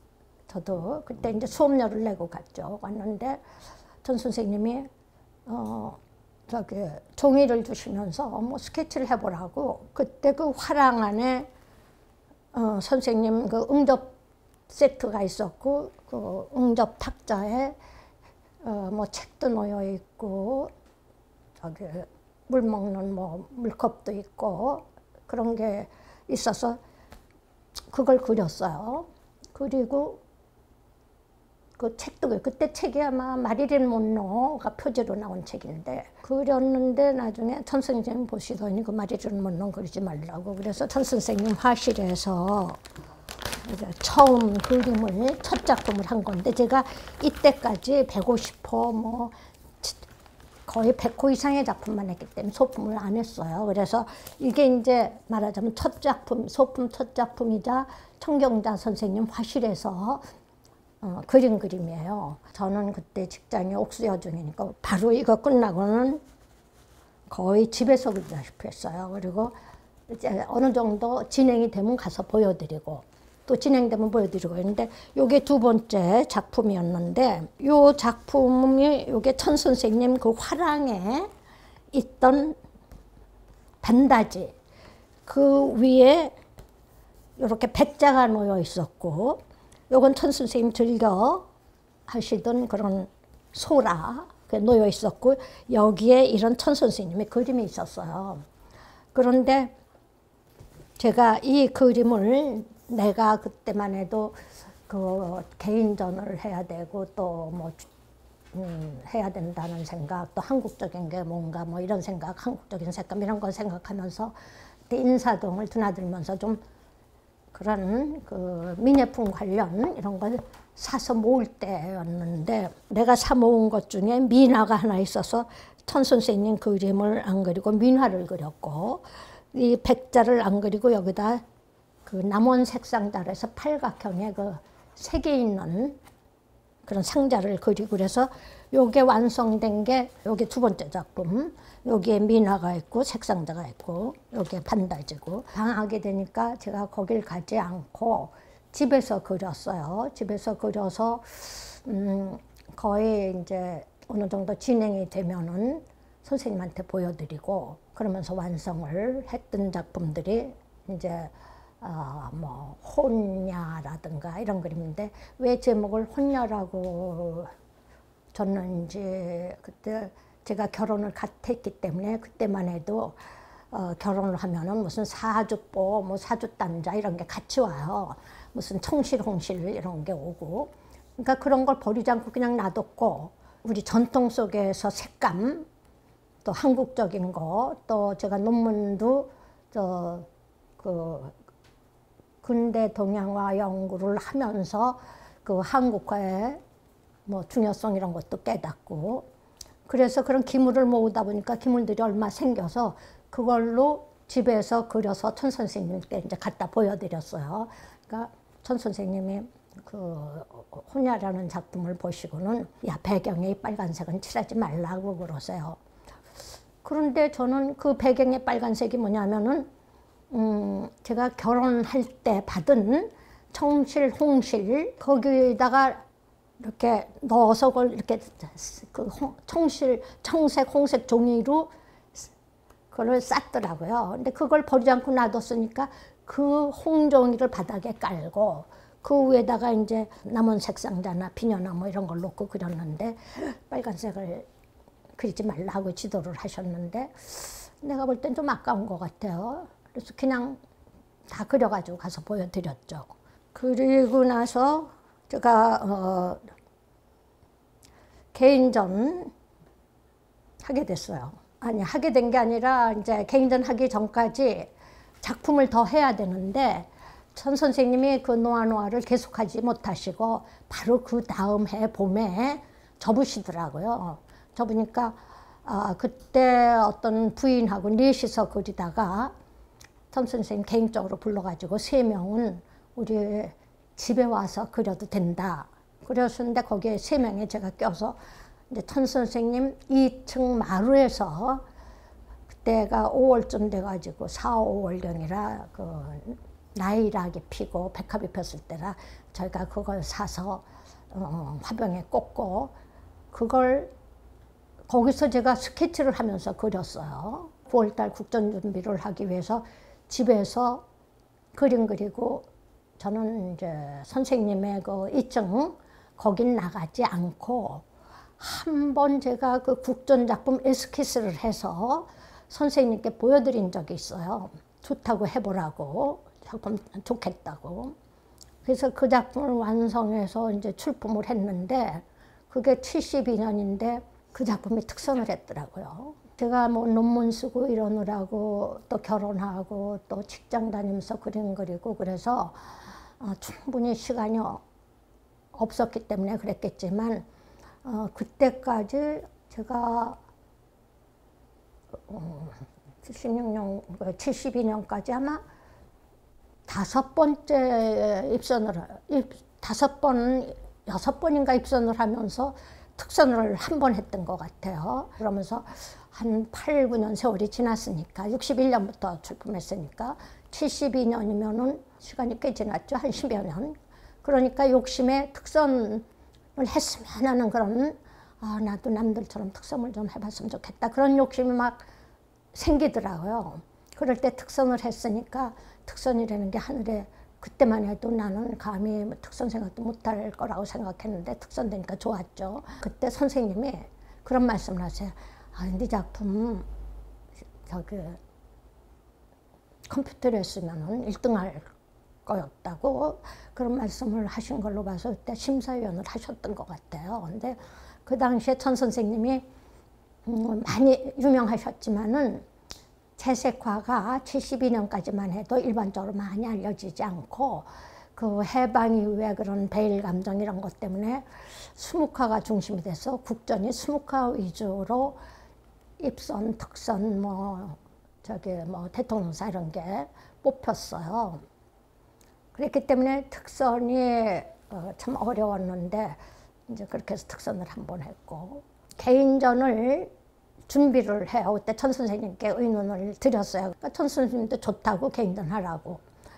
Speaker 1: 저도 그때 이제 수업료를 내고 갔죠. 갔는데 전 선생님이 어 저기 종이를 주시면서 뭐 스케치를 해보라고 그때 그 화랑 안에 어 선생님 그 응접 세트가 있었고 그 응접 탁자에 어 뭐 책도 놓여 있고 저기 물 먹는 뭐 물컵도 있고 그런 게 있어서 그걸 그렸어요. 그리고 그 책도 그때 책이 아마 마릴린 monroe가 표지로 나온 책인데 그렸는데 나중에 천 선생님 보시더니 그 마릴린 monroe 그리지 말라고 그래서 천 선생님 화실에서 처음 그림을 첫 작품을 한 건데 제가 이때까지 백오십 호 뭐 거의 백 호 이상의 작품만 했기 때문에 소품을 안 했어요. 그래서 이게 이제 말하자면 첫 작품, 소품 첫 작품이자 청경자 선생님 화실에서 어, 그린 그림이에요. 저는 그때 직장이 옥수여중이니까 바로 이거 끝나고는 거의 집에서 그리다시피 했어요. 그리고 이제 어느 정도 진행이 되면 가서 보여드리고 또 진행되면 보여드리고 했는데 요게 두 번째 작품이었는데 요 작품이 요게 천 선생님 그 화랑에 있던 반다지 그 위에 이렇게 백자가 놓여 있었고 요건 천 선생님 즐겨 하시던 그런 소라 놓여 있었고 여기에 이런 천 선생님의 그림이 있었어요. 그런데 제가 이 그림을 내가 그때만 해도 그 개인전을 해야 되고 또 뭐 음, 해야 된다는 생각, 또 한국적인 게 뭔가 뭐 이런 생각, 한국적인 색감 이런 걸 생각하면서 인사동을 드나들면서 좀 그런 그 민예품 관련 이런 걸 사서 모을 때였는데 내가 사 모은 것 중에 민화가 하나 있어서 천 선생님 그림을 안 그리고 민화를 그렸고 이 백자를 안 그리고 여기다 그 남원 색상자에서 팔각형의 그 색이 있는 그런 상자를 그리고 그래서 요게 완성된 게 요게 두 번째 작품. 여기에 민화가 있고 색상자가 있고 여기에 반다지고 방학이 되니까 제가 거길 가지 않고 집에서 그렸어요. 집에서 그려서 음 거의 이제 어느 정도 진행이 되면은 선생님한테 보여드리고 그러면서 완성을 했던 작품들이 이제 어, 뭐 혼야라든가 이런 그림인데 왜 제목을 혼야라고 줬는지 그때 제가 결혼을 갓 했기 때문에 그때만 해도 어, 결혼을 하면은 무슨 사주보, 뭐 사주단자 이런 게 같이 와요. 무슨 청실, 홍실 이런 게 오고 그러니까 그런 걸 버리지 않고 그냥 놔뒀고 우리 전통 속에서 색감 또 한국적인 거 또 제가 논문도 저 그 근대 동양화 연구를 하면서 그 한국화의 뭐 중요성 이런 것도 깨닫고 그래서 그런 기물을 모으다 보니까 기물들이 얼마 생겨서 그걸로 집에서 그려서 천 선생님께 이제 갖다 보여드렸어요. 그러니까 천 선생님이 그 혼야라는 작품을 보시고는 야 배경에 빨간색은 칠하지 말라고 그러세요. 그런데 저는 그 배경의 빨간색이 뭐냐면은 음 제가 결혼할 때 받은 청실, 홍실 거기다가 이렇게 넣어서 그걸 이렇게 그 청실, 청색, 홍색 종이로 그걸 쌌더라고요. 근데 그걸 버리지 않고 놔뒀으니까 그 홍종이를 바닥에 깔고 그 위에다가 이제 남원 색상자나 비녀나 뭐 이런 걸 놓고 그렸는데 빨간색을 그리지 말라고 지도를 하셨는데 내가 볼 땐 좀 아까운 것 같아요. 그래서 그냥 다 그려가지고 가서 보여드렸죠. 그리고 나서 제가 어, 개인전 하게 됐어요. 아니 하게 된 게 아니라 이제 개인전 하기 전까지 작품을 더 해야 되는데 천 선생님이 그 노아노아를 계속하지 못하시고 바로 그 다음 해 봄에 접으시더라고요. 접으니까 아, 그때 어떤 부인하고 넷이서 그리다가 천 선생님 개인적으로 불러가지고 세 명은 우리 집에 와서 그려도 된다. 그랬는데 거기에 세 명에 제가 껴서 이제 천 선생님 이 층 마루에서 그때가 오월쯤 돼가지고 사, 오월경이라 그 나이락이 피고 백합이 폈을 때라 저희가 그걸 사서 어, 화병에 꽂고 그걸 거기서 제가 스케치를 하면서 그렸어요. 구월달 국전 준비를 하기 위해서 집에서 그림 그리고 저는 이제 선생님의 그 이 층 거긴 나가지 않고 한 번 제가 그 국전 작품 에스키스를 해서 선생님께 보여드린 적이 있어요. 좋다고 해보라고, 작품 좋겠다고. 그래서 그 작품을 완성해서 이제 출품을 했는데 그게 칠십이 년인데 그 작품이 특선을 했더라고요. 제가 뭐 논문 쓰고 이러느라고 또 결혼하고 또 직장 다니면서 그림 그리고 그래서 어, 충분히 시간이 없었기 때문에 그랬겠지만 어, 그때까지 제가 어, 칠십육 년, 칠십이 년까지 아마 다섯 번째 입선을, 다섯 번, 여섯 번인가 입선을 하면서 특선을 한 번 했던 것 같아요. 그러면서 한 팔, 구 년 세월이 지났으니까, 육십일 년부터 출품했으니까, 칠십이 년이면은 시간이 꽤 지났죠. 한 십여 년. 그러니까 욕심에 특선을 했으면 하는 그런, 아, 나도 남들처럼 특선을 좀 해봤으면 좋겠다. 그런 욕심이 막 생기더라고요. 그럴 때 특선을 했으니까 특선이라는 게 하늘에 그때만 해도 나는 감히 특선 생각도 못할 거라고 생각했는데 특선 되니까 좋았죠. 그때 선생님이 그런 말씀을 하세요. 아, 네 작품 저기 컴퓨터로 했으면 일 등 할 거였다고 그런 말씀을 하신 걸로 봐서 그때 심사위원을 하셨던 것 같아요. 근데 그 당시에 천 선생님이 음, 많이 유명하셨지만은 채색화가 칠십이 년까지만 해도 일반적으로 많이 알려지지 않고 그 해방 이후에 그런 베일 감정 이런 것 때문에 수묵화가 중심이 돼서 국전이 수묵화 위주로 입선, 특선, 뭐 저기 뭐 대통령사 이런 게 뽑혔어요. 그랬기 때문에 특선이 어, 참 어려웠는데 이제 그렇게 해서 특선을 한 번 했고 개인전을 준비를 해요. 그때 천 선생님께 의논을 드렸어요. 그러니까 천 선생님도 좋다고 개인전 하라고.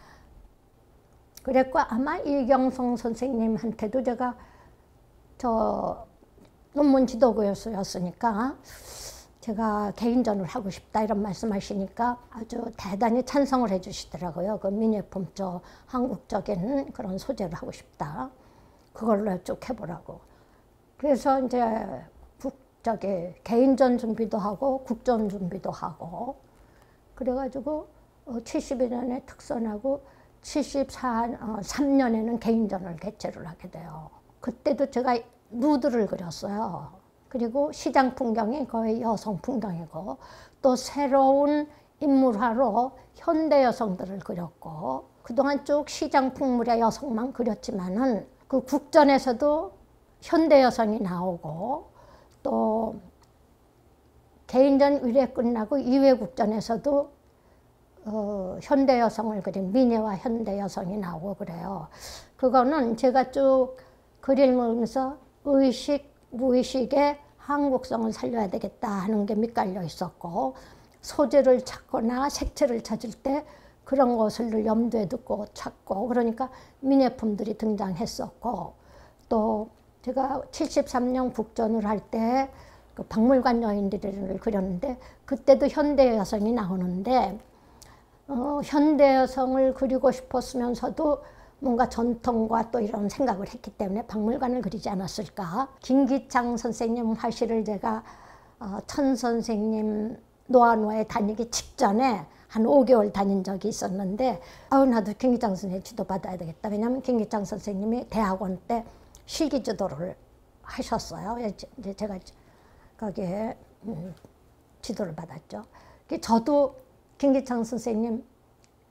Speaker 1: 그랬고 아마 이경성 선생님한테도 제가 저 논문 지도교수였으니까 제가 개인전을 하고 싶다 이런 말씀하시니까 아주 대단히 찬성을 해주시더라고요. 그 미니애품 저 한국적인 그런 소재를 하고 싶다. 그걸로 쭉 해보라고. 그래서 이제 국, 저기 개인전 준비도 하고 국전 준비도 하고 그래가지고 칠십이 년에 특선하고 칠십삼 년에는 개인전을 개최를 하게 돼요. 그때도 제가 누드를 그렸어요. 그리고 시장 풍경이 거의 여성 풍경이고 또 새로운 인물화로 현대 여성들을 그렸고 그동안 쭉 시장 풍물의 여성만 그렸지만은 그 국전에서도 현대 여성이 나오고 또 개인전 일 회 끝나고 이 회 국전에서도 어, 현대 여성을 그린 미녀와 현대 여성이 나오고 그래요. 그거는 제가 쭉 그리면서 의식, 무의식에 한국성을 살려야 되겠다 하는 게 밑갈려 있었고 소재를 찾거나 색채를 찾을 때 그런 것을 염두에 두고 찾고 그러니까 미니애품들이 등장했었고 또 제가 칠십삼 년 국전을 할 때 그 박물관 여인들을 그렸는데 그때도 현대 여성이 나오는데 어, 현대 여성을 그리고 싶었으면서도 뭔가 전통과 또 이런 생각을 했기 때문에 박물관을 그리지 않았을까. 김기창 선생님 화실을 제가 어, 천 선생님 노아노아에 다니기 직전에 한 오 개월 다닌 적이 있었는데 아우 나도 김기창 선생님 지도 받아야 되겠다. 왜냐하면 김기창 선생님이 대학원 때 실기 지도를 하셨어요. 이제 제가 거기에 음, 지도를 받았죠. 저도 김기창 선생님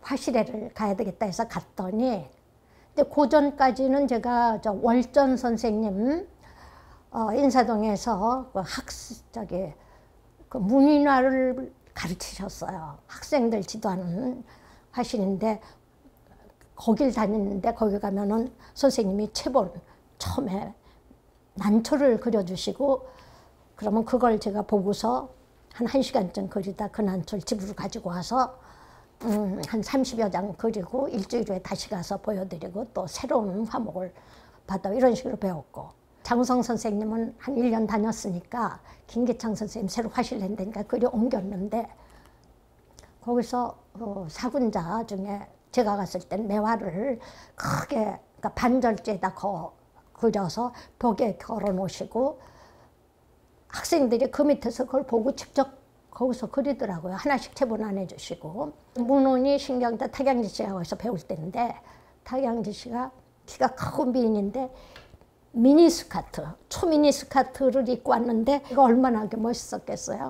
Speaker 1: 화실회를 가야 되겠다 해서 갔더니, 근데 그 전까지는 제가 저 월전 선생님 어, 인사동에서 그 학, 저기, 그 문인화를 가르치셨어요. 학생들 지도하는 화실인데, 거길 다니는데, 거기 가면은 선생님이 체본 처음에 난초를 그려주시고, 그러면 그걸 제가 보고서 한 1시간쯤 그리다 그 난초를 집으로 가지고 와서 음, 한 삼십여 장 그리고 일주일 후에 다시 가서 보여드리고 또 새로운 화목을 받아 이런 식으로 배웠고, 장우성 선생님은 한 일 년 다녔으니까 김기창 선생님 새로 화실 낸다니까 그리 옮겼는데, 거기서 어, 사군자 중에 제가 갔을 땐 매화를 크게 그러니까 반절지에다 거, 그려서 벽에 걸어 놓으시고 학생들이 그 밑에서 그걸 보고 직접 거기서 그리더라고요. 하나씩 체본 안 해주시고. 문훈이 신경자 탁양지 씨가 거기서 배울 때인데, 탁양지 씨가 키가 크고 미인인데 미니스커트, 초미니스커트를 입고 왔는데 이거 얼마나 멋있었겠어요.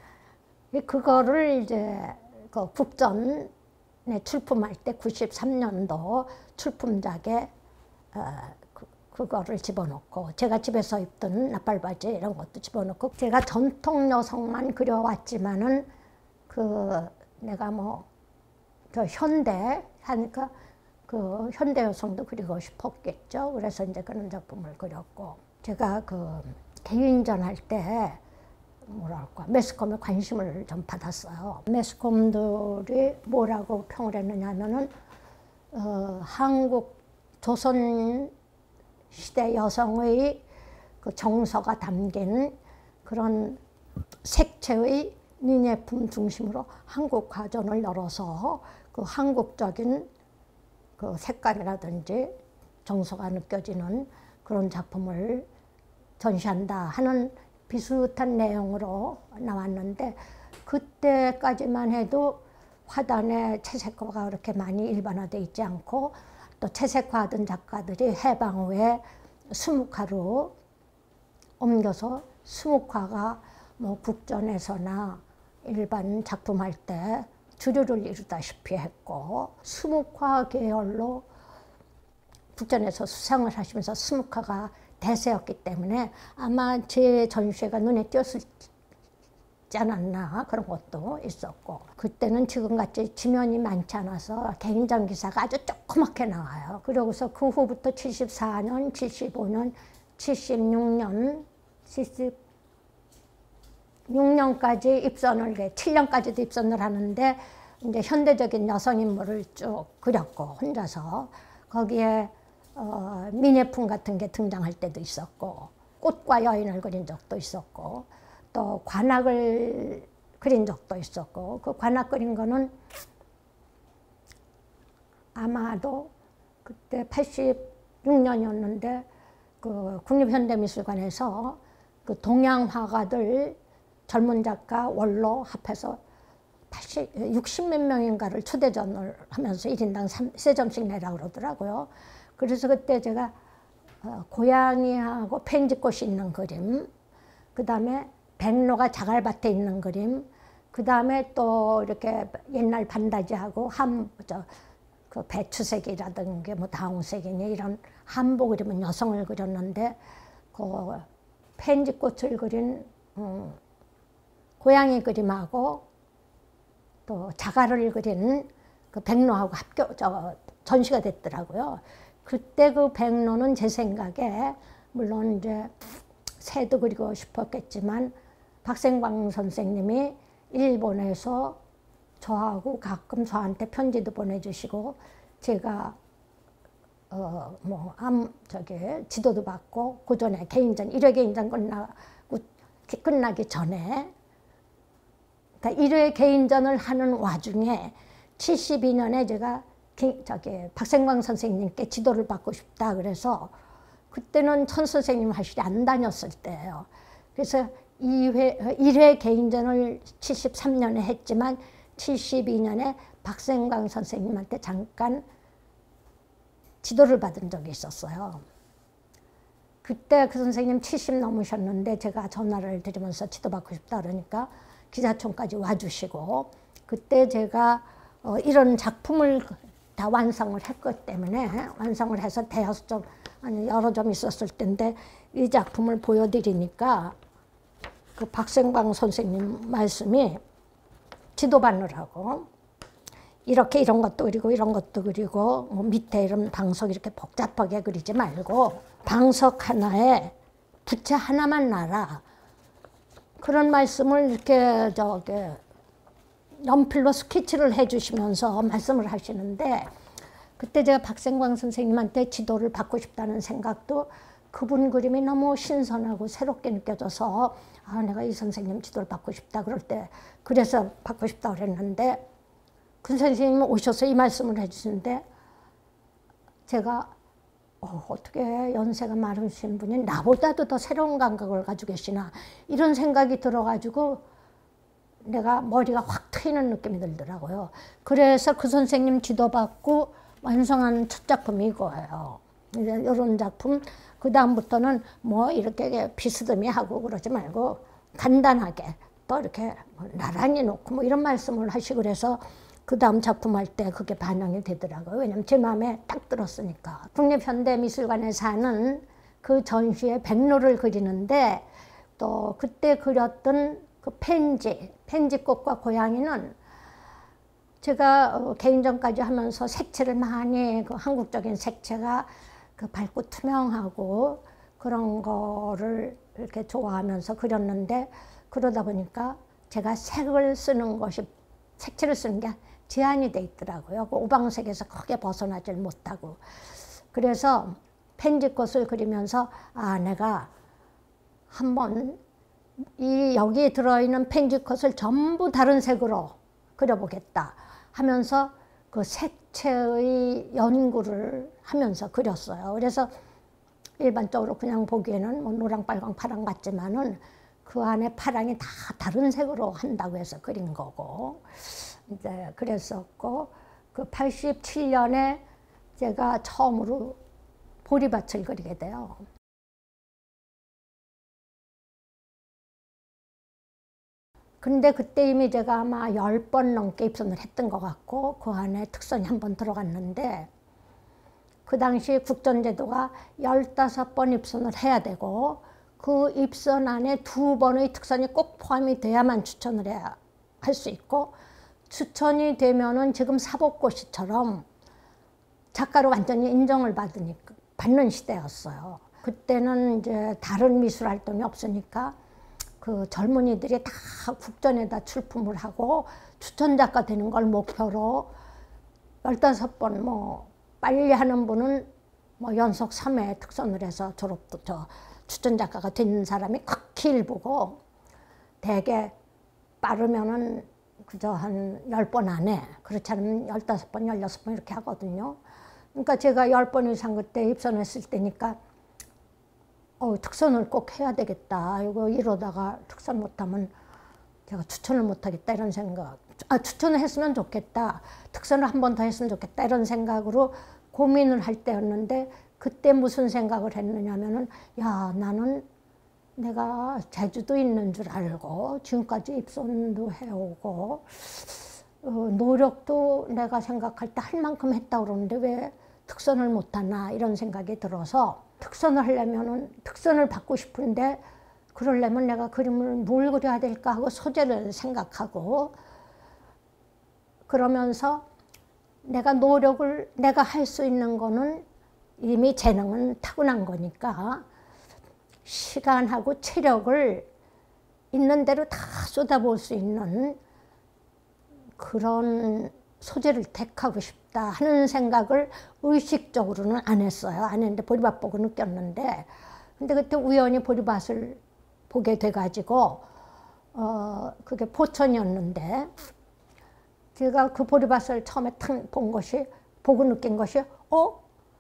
Speaker 1: 그거를 이제 그 국전에 출품할 때 구십삼 년도 출품작에 어, 그, 그거를 집어넣고, 제가 집에서 입던 나팔바지 이런 것도 집어넣고, 제가 전통 여성만 그려왔지만은 그 내가 뭐 저 현대 하니까 그 현대 여성도 그리고 싶었겠죠. 그래서 이제 그런 작품을 그렸고, 제가 그 개인전 할 때 뭐랄까 매스컴에 관심을 좀 받았어요. 매스컴들이 뭐라고 평을 했느냐면은 어, 한국 조선 시대 여성의 그 정서가 담긴 그런 색채의 미니예품 중심으로 한국 가전을 열어서 그 한국적인 그 색감이라든지 정서가 느껴지는 그런 작품을 전시한다 하는 비슷한 내용으로 나왔는데, 그때까지만 해도 화단에 채색화가 그렇게 많이 일반화되어 있지 않고, 또 채색화하던 작가들이 해방 후에 수묵화로 옮겨서, 수묵화가 뭐 국전에서나 일반 작품할 때 주류를 이루다시피 했고, 수묵화 계열로 국전에서 수상을 하시면서 수묵화가 대세였기 때문에 아마 제 전시회가 눈에 띄었지 않았나 그런 것도 있었고, 그때는 지금같이 지면이 많지 않아서 개인전 기사가 아주 조그맣게 나와요. 그러고서 그 후부터 칠십사 년, 칠십오 년, 칠십육 년, 칠십육 년까지 입선을, 칠 년까지도 입선을 하는데 이제 현대적인 여성 인물을 쭉 그렸고 혼자서, 거기에 어, 미니예품 같은 게 등장할 때도 있었고, 꽃과 여인을 그린 적도 있었고, 또 관악을 그린 적도 있었고, 그 관악 그린 거는 아마도 그때 팔십육 년이었는데 그 국립현대미술관에서 그 동양 화가들 젊은 작가 원로 합해서 팔십, 육십 몇 명인가를 초대전을 하면서 일 인당 세 점씩 내라 그러더라고요. 그래서 그때 제가 어, 고양이하고 펜지꽃이 있는 그림, 그 다음에 백로가 자갈밭에 있는 그림, 그 다음에 또 이렇게 옛날 반다지하고 한, 저, 그 배추색이라든가 뭐 다홍색이니 이런 한복 그림은 여성을 그렸는데, 그 펜지꽃을 그린 음, 고양이 그림하고 또 자갈을 그린 그 백로하고 합격, 저, 전시가 됐더라고요. 그때 그 백로는 제 생각에 물론 이제 새도 그리고 싶었겠지만 박생광 선생님이 일본에서 저하고 가끔 저한테 편지도 보내주시고, 제가 어 뭐 암 저기 지도도 받고, 그 전에 개인전 일 회 개인전 끝나고 끝나기 전에, 그러니까 일 회 개인전을 하는 와중에 칠십이 년에 제가 저기 박생광 선생님께 지도를 받고 싶다 그래서, 그때는 천 선생님 화실이 안 다녔을 때예요. 그래서 이 회, 일 회 개인전을 칠십삼 년에 했지만 칠십이 년에 박생광 선생님한테 잠깐 지도를 받은 적이 있었어요. 그때 그 선생님 칠십 넘으셨는데 제가 전화를 드리면서 지도받고 싶다 그러니까 기사촌까지 와주시고, 그때 제가 어, 이런 작품을 다 완성을 했기 때문에 완성을 해서 대여섯 점 아니 여러 점 있었을 텐데 이 작품을 보여드리니까 그 박생광 선생님 말씀이 지도받느라고 이렇게 이런 것도 그리고 이런 것도 그리고 뭐 밑에 이런 방석 이렇게 복잡하게 그리지 말고 방석 하나에 부채 하나만 놔라. 그런 말씀을 이렇게 저기 연필로 스케치를 해주시면서 말씀을 하시는데 그때 제가 박생광 선생님한테 지도를 받고 싶다는 생각도 그분 그림이 너무 신선하고 새롭게 느껴져서 아 내가 이 선생님 지도를 받고 싶다 그럴 때 그래서 받고 싶다고 그랬는데 그 선생님이 오셔서 이 말씀을 해주시는데 제가 어, 어떻게 연세가 많으신 분이 나보다도 더 새로운 감각을 가지고 계시나 이런 생각이 들어가지고 내가 머리가 확 트이는 느낌이 들더라고요. 그래서 그 선생님 지도받고 완성한 첫 작품이 이거예요. 이런 작품 그 다음부터는 뭐 이렇게 비스듬히 하고 그러지 말고 간단하게 또 이렇게 뭐 나란히 놓고 뭐 이런 말씀을 하시고 그래서 그 다음 작품 할 때 그게 반영이 되더라고요. 왜냐면 제 마음에 딱 들었으니까. 국립현대미술관에서 하는 그 전시의 백로를 그리는데 또 그때 그렸던 그 펜지, 펜지꽃과 고양이는 제가 개인전까지 하면서 색채를 많이 그 한국적인 색채가 그 밝고 투명하고 그런 거를 이렇게 좋아하면서 그렸는데 그러다 보니까 제가 색을 쓰는 것이 색채를 쓰는 게 제한이 돼 있더라고요. 그 오방색에서 크게 벗어나질 못하고. 그래서 펜지꽃을 그리면서 아 내가 한번 이 여기에 들어있는 펜지꽃을 전부 다른 색으로 그려보겠다 하면서 그 색채의 연구를 하면서 그렸어요. 그래서 일반적으로 그냥 보기에는 뭐 노랑, 빨강, 파랑 같지만은 그 안에 파랑이 다 다른 색으로 한다고 해서 그린 거고 이제 그랬었고 그 팔십칠 년에 제가 처음으로 보리밭을 그리게 돼요. 근데 그때 이미 제가 아마 열 번 넘게 입선을 했던 것 같고 그 안에 특선이 한 번 들어갔는데 그 당시 국전제도가 열다섯 번 입선을 해야 되고 그 입선 안에 두 번의 특선이 꼭 포함이 돼야만 추천을 해야 할 수 있고 추천이 되면은 지금 사법고시처럼 작가로 완전히 인정을 받으니까 받는 시대였어요. 그때는 이제 다른 미술 활동이 없으니까 그 젊은이들이 다 국전에다 출품을 하고 추천 작가 되는 걸 목표로 열다섯 번 뭐 빨리 하는 분은 뭐 연속 삼 회 특선을 해서 졸업도 저 추천 작가가 된 사람이 극히 일부고 대개 빠르면은 그저 한 열 번 안에 그렇지 않으면 열다섯 번, 열여섯 번 이렇게 하거든요. 그러니까 제가 열 번 이상 그때 입선했을 때니까 어, 특선을 꼭 해야 되겠다. 이거 이러다가 특선 못하면 제가 추천을 못하겠다 이런 생각. 아 추천을 했으면 좋겠다. 특선을 한 번 더 했으면 좋겠다 이런 생각으로 고민을 할 때였는데 그때 무슨 생각을 했느냐면은 야 나는 내가 제주도 있는 줄 알고 지금까지 입선도 해오고 어, 노력도 내가 생각할 때 할 만큼 했다고 그러는데 왜 특선을 못하나 이런 생각이 들어서 특선을 하려면은 특선을 받고 싶은데 그러려면 내가 그림을 뭘 그려야 될까 하고 소재를 생각하고 그러면서 내가 노력을 내가 할 수 있는 거는 이미 재능은 타고난 거니까 시간하고 체력을 있는 대로 다 쏟아부을 수 있는 그런 소재를 택하고 싶다 하는 생각을 의식적으로는 안 했어요. 안 했는데 보리밭 보고 느꼈는데 근데 그때 우연히 보리밭을 보게 돼가지고 어 그게 포천이었는데 제가 그 보리밭을 처음에 탁 본 것이 보고 느낀 것이 어?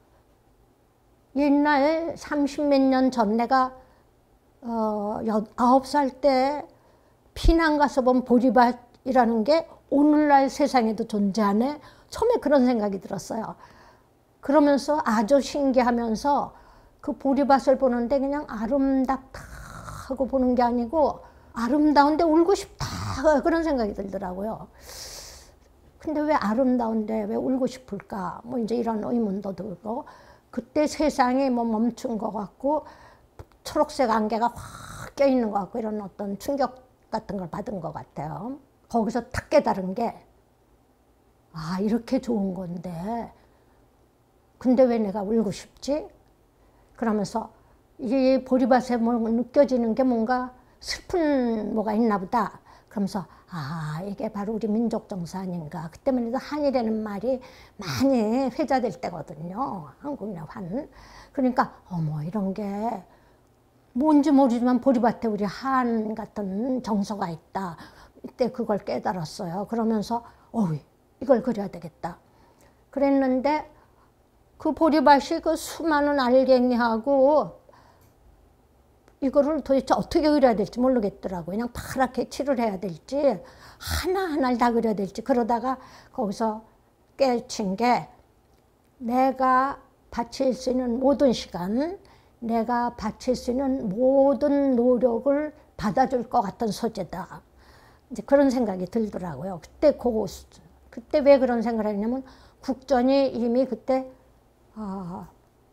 Speaker 1: 옛날 삼십몇 년 전 내가 어 아홉 살 때 피난 가서 본 보리밭이라는 게 오늘날 세상에도 존재하네. 처음에 그런 생각이 들었어요. 그러면서 아주 신기하면서 그 보리밭을 보는데 그냥 아름답다 하고 보는 게 아니고 아름다운데 울고 싶다 그런 생각이 들더라고요. 근데 왜 아름다운데 왜 울고 싶을까? 뭐 이제 이런 의문도 들고, 그때 세상이 뭐 멈춘 것 같고 초록색 안개가 확 껴있는 것 같고 이런 어떤 충격 같은 걸 받은 것 같아요. 거기서 탁 깨달은 게, 아, 이렇게 좋은 건데 근데 왜 내가 울고 싶지? 그러면서 이 보리밭에 뭐 느껴지는 게 뭔가 슬픈 뭐가 있나 보다. 그러면서 아, 이게 바로 우리 민족 정서 아닌가. 그때만 해도 한이라는 말이 많이 회자될 때거든요. 한국의 한. 그러니까 어머, 이런 게 뭔지 모르지만 보리밭에 우리 한 같은 정서가 있다. 이때 그걸 깨달았어요. 그러면서 어이, 이걸 그려야 되겠다. 그랬는데 그 보리밭이 그 수많은 알갱이하고 이거를 도대체 어떻게 그려야 될지 모르겠더라고요. 그냥 파랗게 칠을 해야 될지 하나하나를 다 그려야 될지. 그러다가 거기서 깨친 게, 내가 바칠 수 있는 모든 시간, 내가 바칠 수 있는 모든 노력을 받아줄 것 같은 소재다. 이제 그런 생각이 들더라고요. 그때 그, 그때 왜 그런 생각을 했냐면 국전이 이미 그때 아,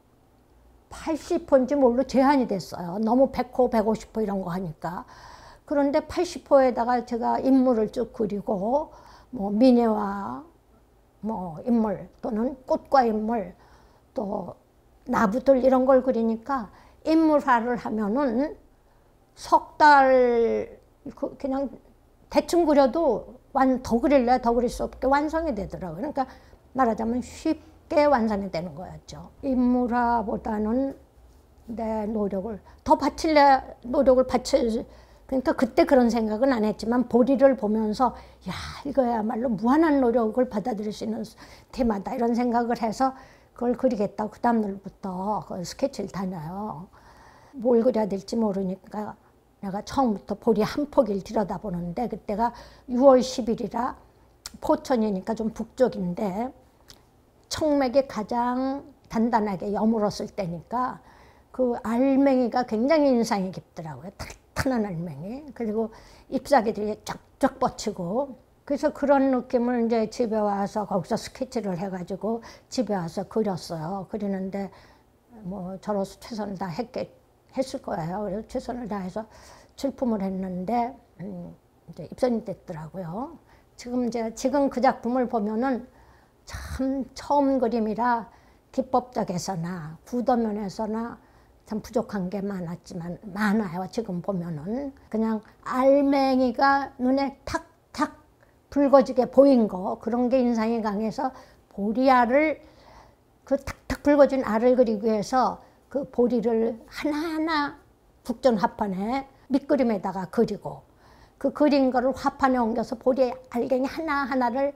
Speaker 1: 팔십 호인지 뭘로 제한이 됐어요. 너무 백 호, 백오십 호 이런 거 하니까. 그런데 팔십 호에다가 제가 인물을 쭉 그리고 뭐 미녀와 뭐 인물 또는 꽃과 인물 또 나무들 이런 걸 그리니까 인물화를 하면은 석 달 그냥 대충 그려도 완, 더 그릴래 더 그릴 수 없게 완성이 되더라고요. 그러니까 말하자면 쉽게 완성이 되는 거였죠. 인물화보다는 내 노력을 더 바칠래 노력을 바칠, 그러니까 그때 그런 생각은 안 했지만 보리를 보면서 야, 이거야말로 무한한 노력을 받아들일 수 있는 테마다 이런 생각을 해서 그걸 그리겠다고 그 다음날부터 그 스케치를 다녀요. 뭘 그려야 될지 모르니까 내가 처음부터 보리 한 포기를 들여다보는데, 그때가 유월 십일이라 포천이니까 좀 북쪽인데 청맥이 가장 단단하게 여물었을 때니까 그 알맹이가 굉장히 인상이 깊더라고요. 탄탄한 알맹이. 그리고 잎사귀들이 쫙쫙 뻗치고. 그래서 그런 느낌을 이제 집에 와서 거기서 스케치를 해가지고 집에 와서 그렸어요. 그리는데 뭐 저로서 최선을 다 했겠, 했을 거예요. 그래서 최선을 다해서 출품을 했는데 음, 이제 입선이 됐더라고요. 지금 이제 지금 그 작품을 보면은 참 처음 그림이라 기법적에서나 구도면에서나 참 부족한 게 많았지만 많아요. 지금 보면은 그냥 알맹이가 눈에 탁탁 붉어지게 보인 거, 그런 게 인상이 강해서 보리알을 그 탁탁 붉어진 알을 그리기 위해서 그 보리를 하나하나 국전 화판에 밑그림에다가 그리고 그 그린 거를 화판에 옮겨서 보리 알갱이 하나하나를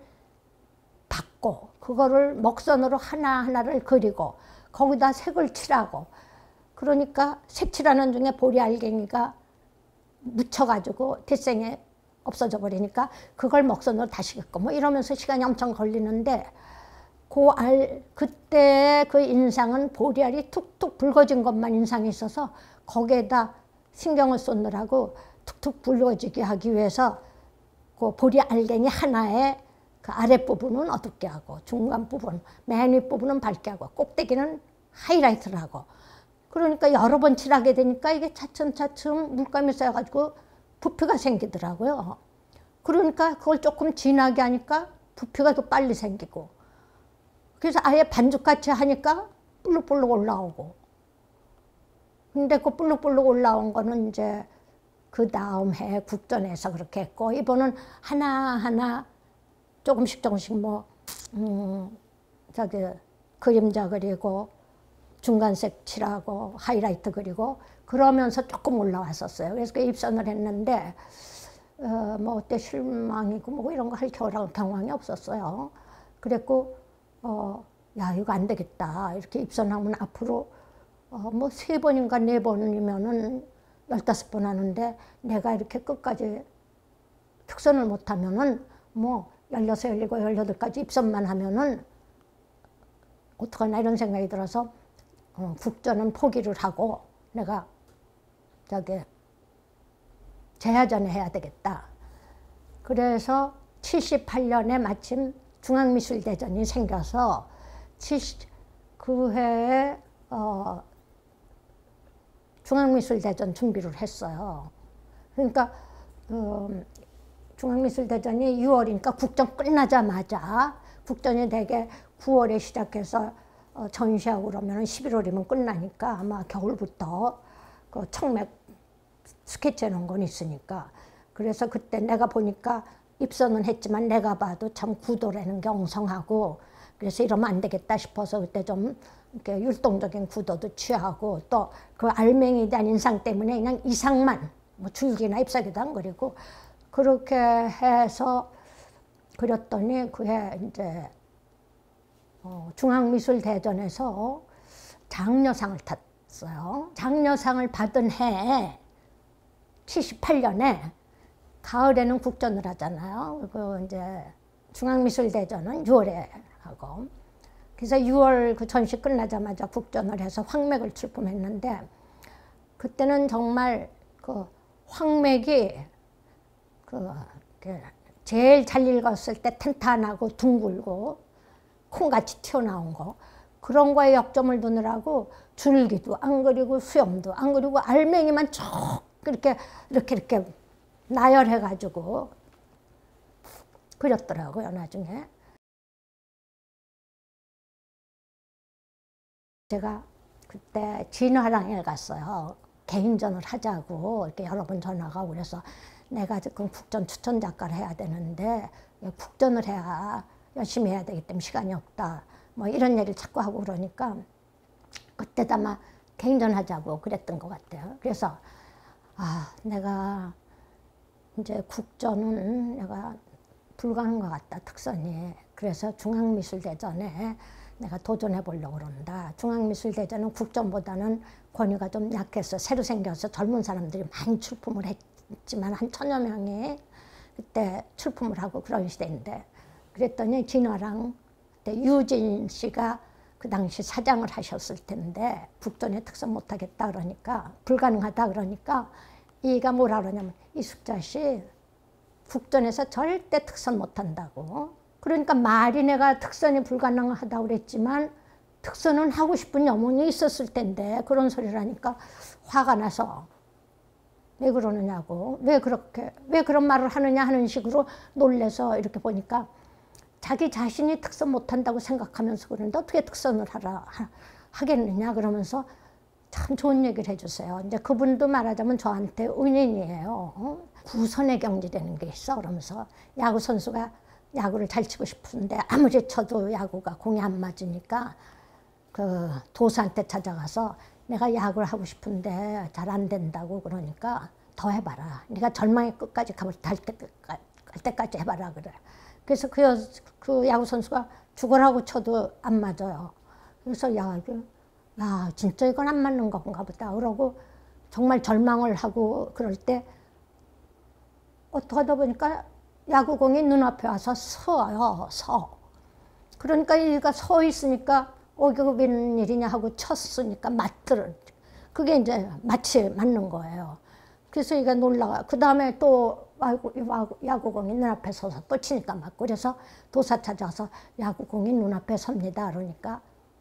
Speaker 1: 받고 그거를 먹선으로 하나하나를 그리고 거기다 색을 칠하고, 그러니까 색칠하는 중에 보리 알갱이가 묻혀가지고 대생에 없어져 버리니까 그걸 먹선으로 다시 긋고 뭐 이러면서 시간이 엄청 걸리는데, 그 알, 그때 그 인상은 보리알이 툭툭 붉어진 것만 인상이 있어서 거기에다 신경을 쏟느라고 툭툭 붉어지게 하기 위해서 그 보리 알갱이 하나에 그 아랫부분은 어둡게 하고 중간 부분, 맨 윗부분은 밝게 하고 꼭대기는 하이라이트를 하고, 그러니까 여러 번 칠하게 되니까 이게 차츰차츰 물감이 쌓여가지고 부피가 생기더라고요. 그러니까 그걸 조금 진하게 하니까 부피가 더 빨리 생기고, 그래서 아예 반죽같이 하니까 볼록볼록 올라오고. 근데 그 볼록볼록 올라온 거는 이제 그 다음 해 국전에서 그렇게 했고, 이번은 하나하나 조금씩 조금씩 뭐, 음, 저기, 그림자 그리고 중간색 칠하고 하이라이트 그리고 그러면서 조금 올라왔었어요. 그래서 그 입선을 했는데, 어, 뭐, 어때 실망이고 뭐 이런 거 할 경황이 없었어요. 그랬고, 어, 야, 이거 안 되겠다. 이렇게 입선하면 앞으로, 어, 뭐, 세 번인가 네 번이면은 열다섯 번 하는데, 내가 이렇게 끝까지 특선을 못하면은, 뭐, 열여섯, 열일곱, 열여덟까지 입선만 하면은, 어떡하나 이런 생각이 들어서, 어, 국전은 포기를 하고, 내가, 저기, 재야전에 해야 되겠다. 그래서 칠십팔 년에 마침 중앙미술대전이 생겨서 그 해에 어, 중앙미술대전 준비를 했어요. 그러니까 음, 중앙미술대전이 유월이니까 국전 끝나자마자, 국전이 대개 구월에 시작해서 어, 전시하고 그러면 십일월이면 끝나니까 아마 겨울부터 그 청맥 스케치해 놓은 건 있으니까. 그래서 그때 내가 보니까 입선은 했지만 내가 봐도 참 구도라는 게 엉성하고, 그래서 이러면 안 되겠다 싶어서 그때 좀 이렇게 율동적인 구도도 취하고, 또 그 알맹이에 대한 인상 때문에 그냥 이상만 뭐 줄기나 잎사귀도 안 그리고 그렇게 해서 그렸더니 그해 이제 어, 중앙미술대전에서 장려상을 탔어요. 장려상을 받은 해 칠십팔 년에 가을에는 국전을 하잖아요. 그 이제 중앙미술대전은 유월에 하고, 그래서 유월 그 전시 끝나자마자 국전을 해서 황맥을 출품했는데, 그때는 정말 그 황맥이 그 제일 잘 읽었을 때 탄탄하고 둥글고 콩같이 튀어나온 거, 그런 거에 역점을 두느라고 줄기도 안 그리고 수염도 안 그리고 알맹이만 쭉 이렇게 이렇게 이렇게 나열해가지고 그렸더라고요, 나중에. 제가 그때 진화랑에 갔어요. 개인전을 하자고 이렇게 여러 번 전화가 오고, 그래서 내가 지금 국전 추천 작가를 해야 되는데 국전을 해야 열심히 해야 되기 때문에 시간이 없다, 뭐 이런 얘기를 자꾸 하고 그러니까 그때도 아마 개인전 하자고 그랬던 것 같아요. 그래서 아, 내가 이제 국전은 내가 불가능한 것 같다, 특선이. 그래서 중앙미술대전에 내가 도전해 보려고 그런다. 중앙미술대전은 국전보다는 권위가 좀 약해서 새로 생겨서 젊은 사람들이 많이 출품을 했지만 한 천여 명이 그때 출품을 하고 그런 시대인데, 그랬더니 진화랑 그때 유진 씨가 그 당시 사장을 하셨을 텐데 국전에 특선 못하겠다 그러니까, 불가능하다 그러니까 이가 뭐라 그러냐면, 이숙자 씨 국전에서 절대 특선 못한다고. 그러니까 말이 내가 특선이 불가능하다고 그랬지만 특선은 하고 싶은 염원이 있었을 텐데 그런 소리를 하니까 화가 나서 왜 그러느냐고, 왜 그렇게 왜 그런 말을 하느냐 하는 식으로 놀래서 이렇게 보니까 자기 자신이 특선 못한다고 생각하면서 그러는데 어떻게 특선을 하라 하, 하겠느냐 그러면서 참 좋은 얘기를 해주세요. 이제 그분도 말하자면 저한테 은인이에요. 어? 구선의 경지라는 게 있어. 그러면서 야구 선수가 야구를 잘 치고 싶은데 아무리 쳐도 야구가 공이 안 맞으니까 그 도수한테 찾아가서 내가 야구를 하고 싶은데 잘 안 된다고 그러니까 더 해봐라. 네가 절망의 끝까지 가볼 갈 때까지 해봐라 그래. 그래서 그, 여, 그 야구 선수가 죽으라고 쳐도 안 맞아요. 그래서 야, 야 진짜 이건 안 맞는 건가 보다 그러고 정말 절망을 하고 그럴 때 어떻게 하다 보니까 야구공이 눈앞에 와서 서요. 서. 그러니까 얘가 서 있으니까 어, 이게 웬 일이냐 하고 쳤으니까 맞들을. 그게 이제 마치 맞는 거예요. 그래서 얘가 놀라가. 그 다음에 또 야구공이 눈앞에 서서 또 치니까 맞고. 그래서 도사 찾아서 야구공이 눈앞에 섭니다. 그러니까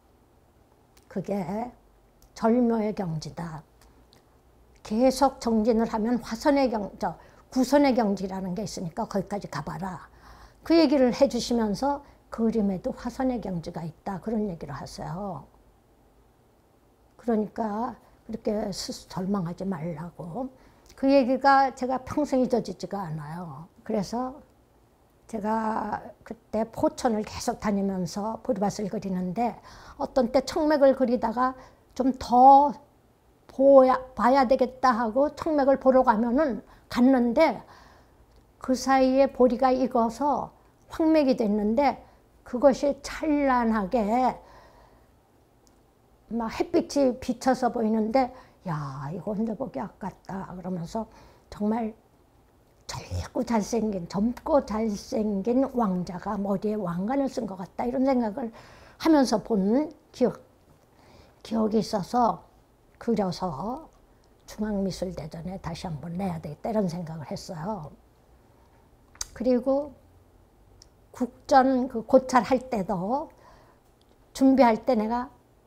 Speaker 1: 그게 절묘의 경지다. 계속 정진을 하면 화선의 경, 저 구선의 경지라는 게 있으니까 거기까지 가봐라. 그 얘기를 해주시면서 그림에도 화선의 경지가 있다. 그런 얘기를 하세요. 그러니까 그렇게 스스로 절망하지 말라고. 그 얘기가 제가 평생 잊어지지가 않아요. 그래서 제가 그때 포천을 계속 다니면서 보리밭을 그리는데 어떤 때 청맥을 그리다가 좀 더 봐야 되겠다 하고 청맥을 보러 가면은 갔는데 그 사이에 보리가 익어서 황맥이 됐는데 그것이 찬란하게 막 햇빛이 비쳐서 보이는데 야, 이거 혼자 보기 아깝다 그러면서 정말 젊고 잘생긴 젊고 잘생긴 왕자가 머리에 왕관을 쓴 것 같다 이런 생각을 하면서 본 기억, 기억이 있어서 그려서 중앙미술대전에 다시 한번 내야 되겠다 이런 생각을 했어요. 그리고 국전 그 고찰할 때도 준비할 때 내가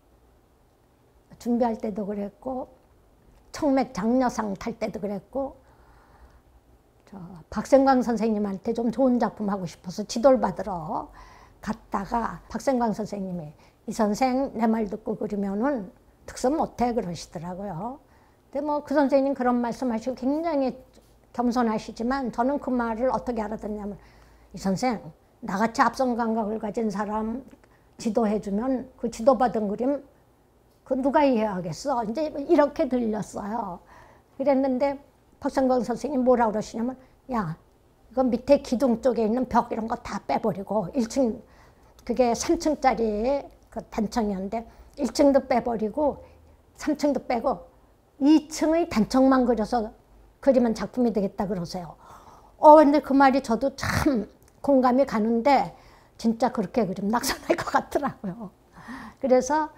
Speaker 1: 준비할 때도 그랬고 청맥 장려상 탈 때도 그랬고 저 박생광 선생님한테 좀 좋은 작품 하고 싶어서 지도를 받으러 갔다가 박생광 선생님이 이 선생 내 말 듣고 그러면은 특선 못해 그러시더라고요. 근데 뭐 그 선생님 그런 말씀하시고 굉장히 겸손하시지만 저는 그 말을 어떻게 알아듣냐면 이 선생 나같이 앞선 감각을 가진 사람 지도해주면 그 지도받은 그림 그 누가 이해하겠어? 이제 이렇게 들렸어요. 그랬는데 박생광 선생님 뭐라 그러시냐면 야 이거 밑에 기둥 쪽에 있는 벽 이런 거 다 빼버리고 일 층 그게 삼 층짜리 그 단청이었는데 일 층도 빼버리고 삼 층도 빼고 이 층의 단청만 그려서 그리면 작품이 되겠다 그러세요. 어 근데 그 말이 저도 참 공감이 가는데 진짜 그렇게 그리면 낙선할 것 같더라고요. 그래서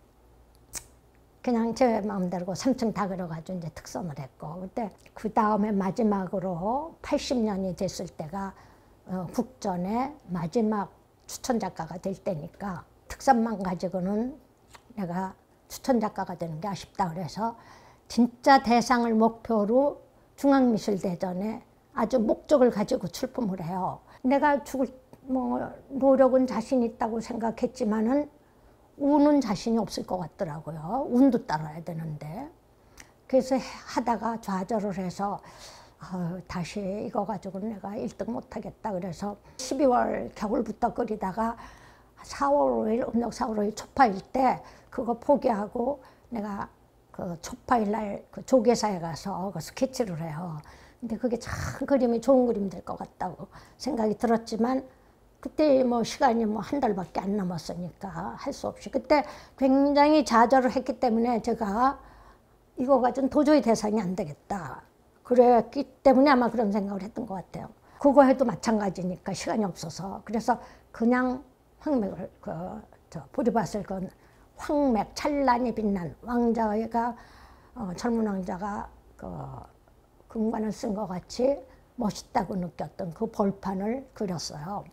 Speaker 1: 그냥 제 마음대로 삼 층 다 그려가지고 이제 특선을 했고 그때 그 다음에 마지막으로 팔십 년이 됐을 때가 어, 국전의 마지막 추천 작가가 될 때니까 특선만 가지고는 내가 추천 작가가 되는 게 아쉽다 그래서 진짜 대상을 목표로 중앙미술대전에 아주 목적을 가지고 출품을 해요. 내가 죽을 뭐 노력은 자신 있다고 생각했지만은 운은 자신이 없을 것 같더라고요. 운도 따라야 되는데. 그래서 하다가 좌절을 해서 어, 다시 이거 가지고는 내가 일 등 못하겠다 그래서 십이월 겨울부터 끓이다가 사월 오일 음력 사월 오일 초파일 때 그거 포기하고 내가 그 초파일 날 그 조계사에 가서 그 스케치를 해요. 근데 그게 참 그림이 좋은 그림 될 것 같다고 생각이 들었지만 그때 뭐 시간이 뭐 한 달밖에 안 남았으니까 할 수 없이 그때 굉장히 좌절을 했기 때문에 제가 이거 가지고는 도저히 대상이 안 되겠다. 그랬기 때문에 아마 그런 생각을 했던 것 같아요. 그거 해도 마찬가지니까 시간이 없어서 그래서 그냥 황맥을 그 저 보리밭을 건 황맥 찬란히 빛난 왕자가 어, 젊은 왕자가 그 금관을 쓴 것 같이 멋있다고 느꼈던 그 벌판을 그렸어요.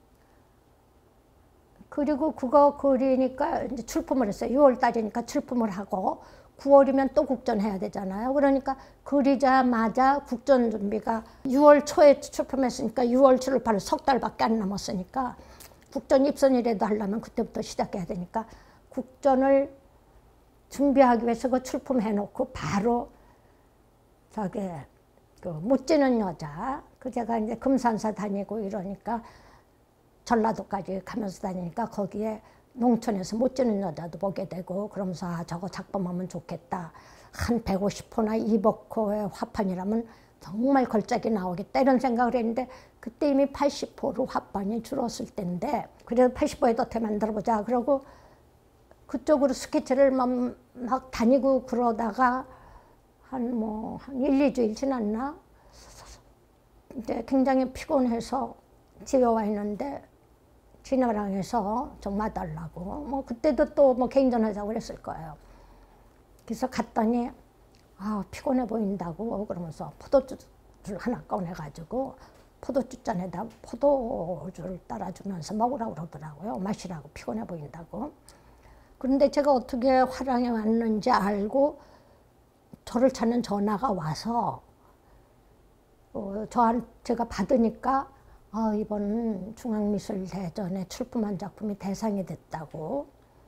Speaker 1: 그리고 그거 그리니까 이제 출품을 했어요. 유월 달이니까 출품을 하고 구월이면 또 국전해야 되잖아요. 그러니까 그리자마자 국전 준비가 유월 초에 출품했으니까 유월 출판을 석 달밖에 안 남았으니까 국전 입선이라도 하려면 그때부터 시작해야 되니까 국전을 준비하기 위해서 그 출품해놓고 바로 저기 그 못지는 여자 그 제가 이제 금산사 다니고 이러니까 전라도까지 가면서 다니니까 거기에 농촌에서 못지는 여자도 보게 되고 그러면서 아 저거 작품하면 좋겠다. 한 백오십 호나 이백 호의 화판이라면 정말 걸작이 나오겠다 이런 생각을 했는데 그때 이미 팔십 호로 화판이 줄었을 때인데 그래서 팔십 호에도 어떻게 만들어보자 그러고 그쪽으로 스케치를 막, 막 다니고 그러다가 한 뭐 한 일, 이 주일 지났나? 이제 굉장히 피곤해서 집에 와 있는데 진화랑에서 좀 와달라고 뭐 그때도 또 뭐 개인전 하자고 그랬을 거예요. 그래서 갔더니 아 피곤해 보인다고 그러면서 포도주를 하나 꺼내가지고 포도주잔에다 포도주를 따라주면서 먹으라고 그러더라고요. 마시라고 피곤해 보인다고. 그런데 제가 어떻게 화랑에 왔는지 알고 저를 찾는 전화가 와서 어, 저한 제가 받으니까 아, 이번 중앙미술대전에 출품한 작품이 대상이 됐다고.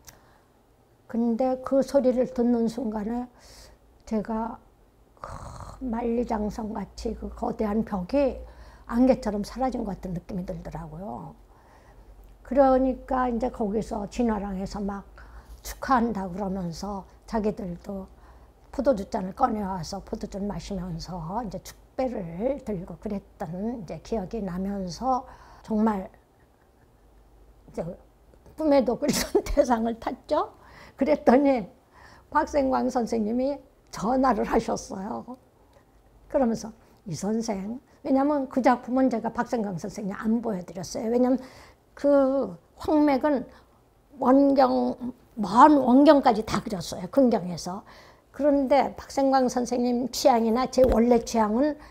Speaker 1: 근데 그 소리를 듣는 순간에 제가 만리장성 같이 그 거대한 벽이 안개처럼 사라진 것 같은 느낌이 들더라고요. 그러니까 이제 거기서 진화랑에서 막 축하한다 그러면서 자기들도 포도주잔을 꺼내와서 포도주를 마시면서 이제 축배를 들고 그랬던 이제 기억이 나면서 정말 이제 꿈에도 그리던 대상을 탔죠. 그랬더니 박생광 선생님이 전화를 하셨어요. 그러면서 이 선생, 왜냐면 그 작품은 제가 박생광 선생님 안 보여드렸어요. 왜냐면 그 황맥은 원경, 먼 원경까지 다 그렸어요. 근경에서. 그런데 박생광 선생님 취향이나 제 원래 취향은 그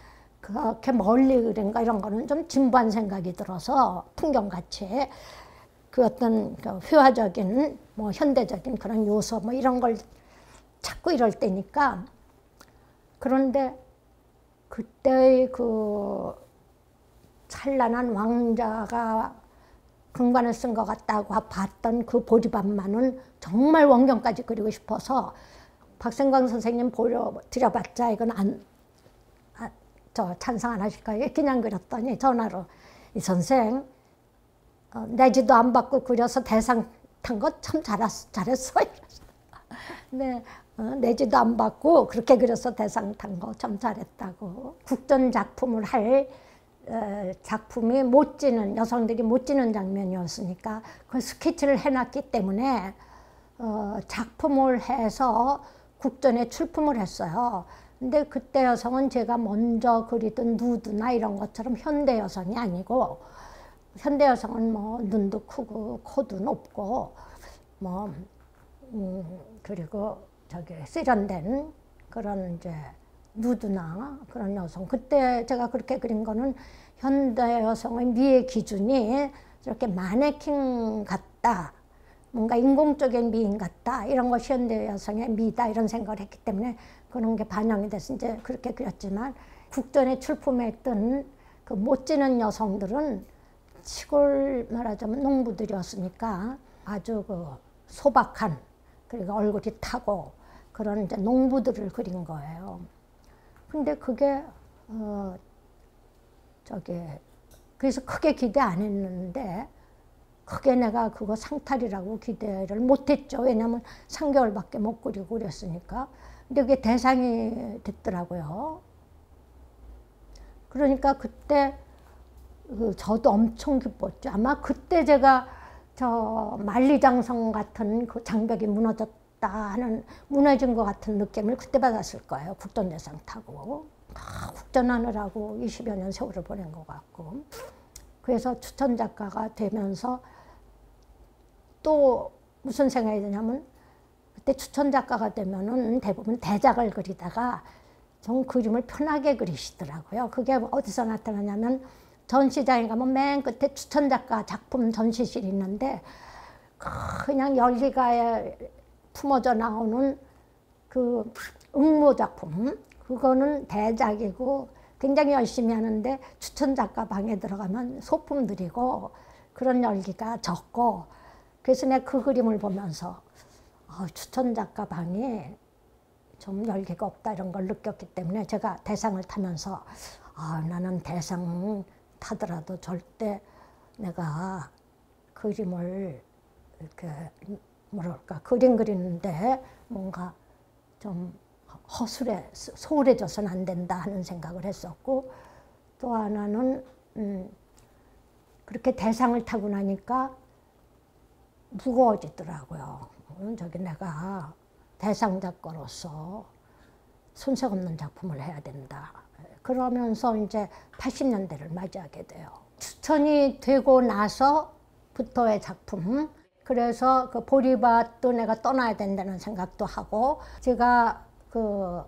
Speaker 1: 그렇게 멀리 그린가 이런 거는 좀 진부한 생각이 들어서 풍경같이 그 어떤 그 회화적인 뭐 현대적인 그런 요소 뭐 이런 걸 찾고 이럴 때니까. 그런데 그때의 그 찬란한 왕자가 금관을 쓴 것 같다고 봤던 그 보리밥만은 정말 원경까지 그리고 싶어서 박생광 선생님 보려 드려봤자 이건 안, 아, 저 찬성 안 하실 거예요. 그냥 그렸더니 전화로 이 선생 어, 내지도 안 받고 그려서 대상 탄 거 참 잘했어. 네, 어, 내지도 안 받고 그렇게 그려서 대상 탄 거 참 잘했다고. 국전 작품을 할 에, 작품이 못 지는, 여성들이 못 지는 장면이었으니까 그 스케치를 해놨기 때문에 어, 작품을 해서 국전에 출품을 했어요. 근데 그때 여성은 제가 먼저 그리던 누드나 이런 것처럼 현대 여성이 아니고, 현대 여성은 뭐 눈도 크고 코도 높고 뭐 음, 그리고 저기 세련된 그런 이제 누드나 그런 여성. 그때 제가 그렇게 그린 거는 현대 여성의 미의 기준이 저렇게 마네킹 같다, 뭔가 인공적인 미인 같다, 이런 것이 현대 여성의 미다, 이런 생각을 했기 때문에 그런 게 반영이 돼서 이제 그렇게 그렸지만, 국전에 출품했던 그 못지는 여성들은 시골 말하자면 농부들이었으니까 아주 그 소박한, 그리고 얼굴이 타고 그런 이제 농부들을 그린 거예요. 근데 그게 어 저기 그래서 크게 기대 안 했는데, 크게 내가 그거 상탈이라고 기대를 못했죠. 왜냐하면 삼 개월밖에 못 그리고 그랬으니까. 근데 그게 대상이 됐더라고요. 그러니까 그때 저도 엄청 기뻤죠. 아마 그때 제가 저 만리장성 같은 그 장벽이 무너졌다 하는, 무너진 것 같은 느낌을 그때 받았을 거예요. 국전대상 타고. 아, 국전하느라고 이십여 년 세월을 보낸 것 같고. 그래서 추천 작가가 되면서 또 무슨 생각이 드냐면, 그때 추천 작가가 되면은 대부분 대작을 그리다가 좀 그림을 편하게 그리시더라고요. 그게 어디서 나타나냐면, 전시장에 가면 맨 끝에 추천 작가 작품 전시실이 있는데, 그냥 열기가에 품어져 나오는 그 응모 작품, 그거는 대작이고 굉장히 열심히 하는데, 추천 작가 방에 들어가면 소품들이고 그런 열기가 적고, 그래서 내가 그 그림을 보면서 어, 추천 작가 방이 좀 열기가 없다 이런 걸 느꼈기 때문에, 제가 대상을 타면서 아, 나는 대상 타더라도 절대 내가 그림을 이렇게 뭐랄까 그림 그리는데 뭔가 좀 허술해, 소홀해져서는 안 된다 하는 생각을 했었고, 또 하나는 음, 그렇게 대상을 타고 나니까 무거워지더라고요. 저기 내가 대상 작가로서 손색 없는 작품을 해야 된다. 그러면서 이제 팔십 년대를 맞이하게 돼요. 추천이 되고 나서부터의 작품. 그래서 그 보리밭도 내가 떠나야 된다는 생각도 하고, 제가 그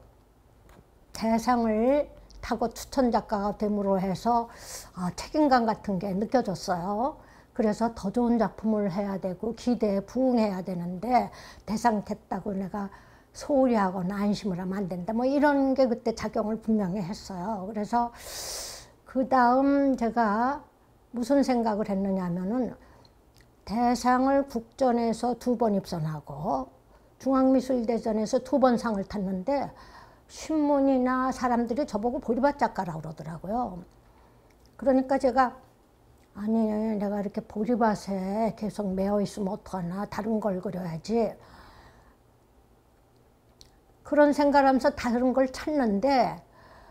Speaker 1: 대상을 타고 추천 작가가 됨으로 해서 아, 책임감 같은 게 느껴졌어요. 그래서 더 좋은 작품을 해야 되고 기대에 부응해야 되는데, 대상 됐다고 내가 소홀히 하거나 안심을 하면 안 된다, 뭐 이런 게 그때 작용을 분명히 했어요. 그래서 그 다음 제가 무슨 생각을 했느냐 하면은, 대상을 국전에서 두 번 입선하고 중앙미술대전에서 두 번 상을 탔는데, 신문이나 사람들이 저보고 보리밭 작가라고 그러더라고요. 그러니까 제가 아니, 내가 이렇게 보리밭에 계속 매여 있으면 어떡하나, 다른 걸 그려야지, 그런 생각을 하면서 다른 걸 찾는데,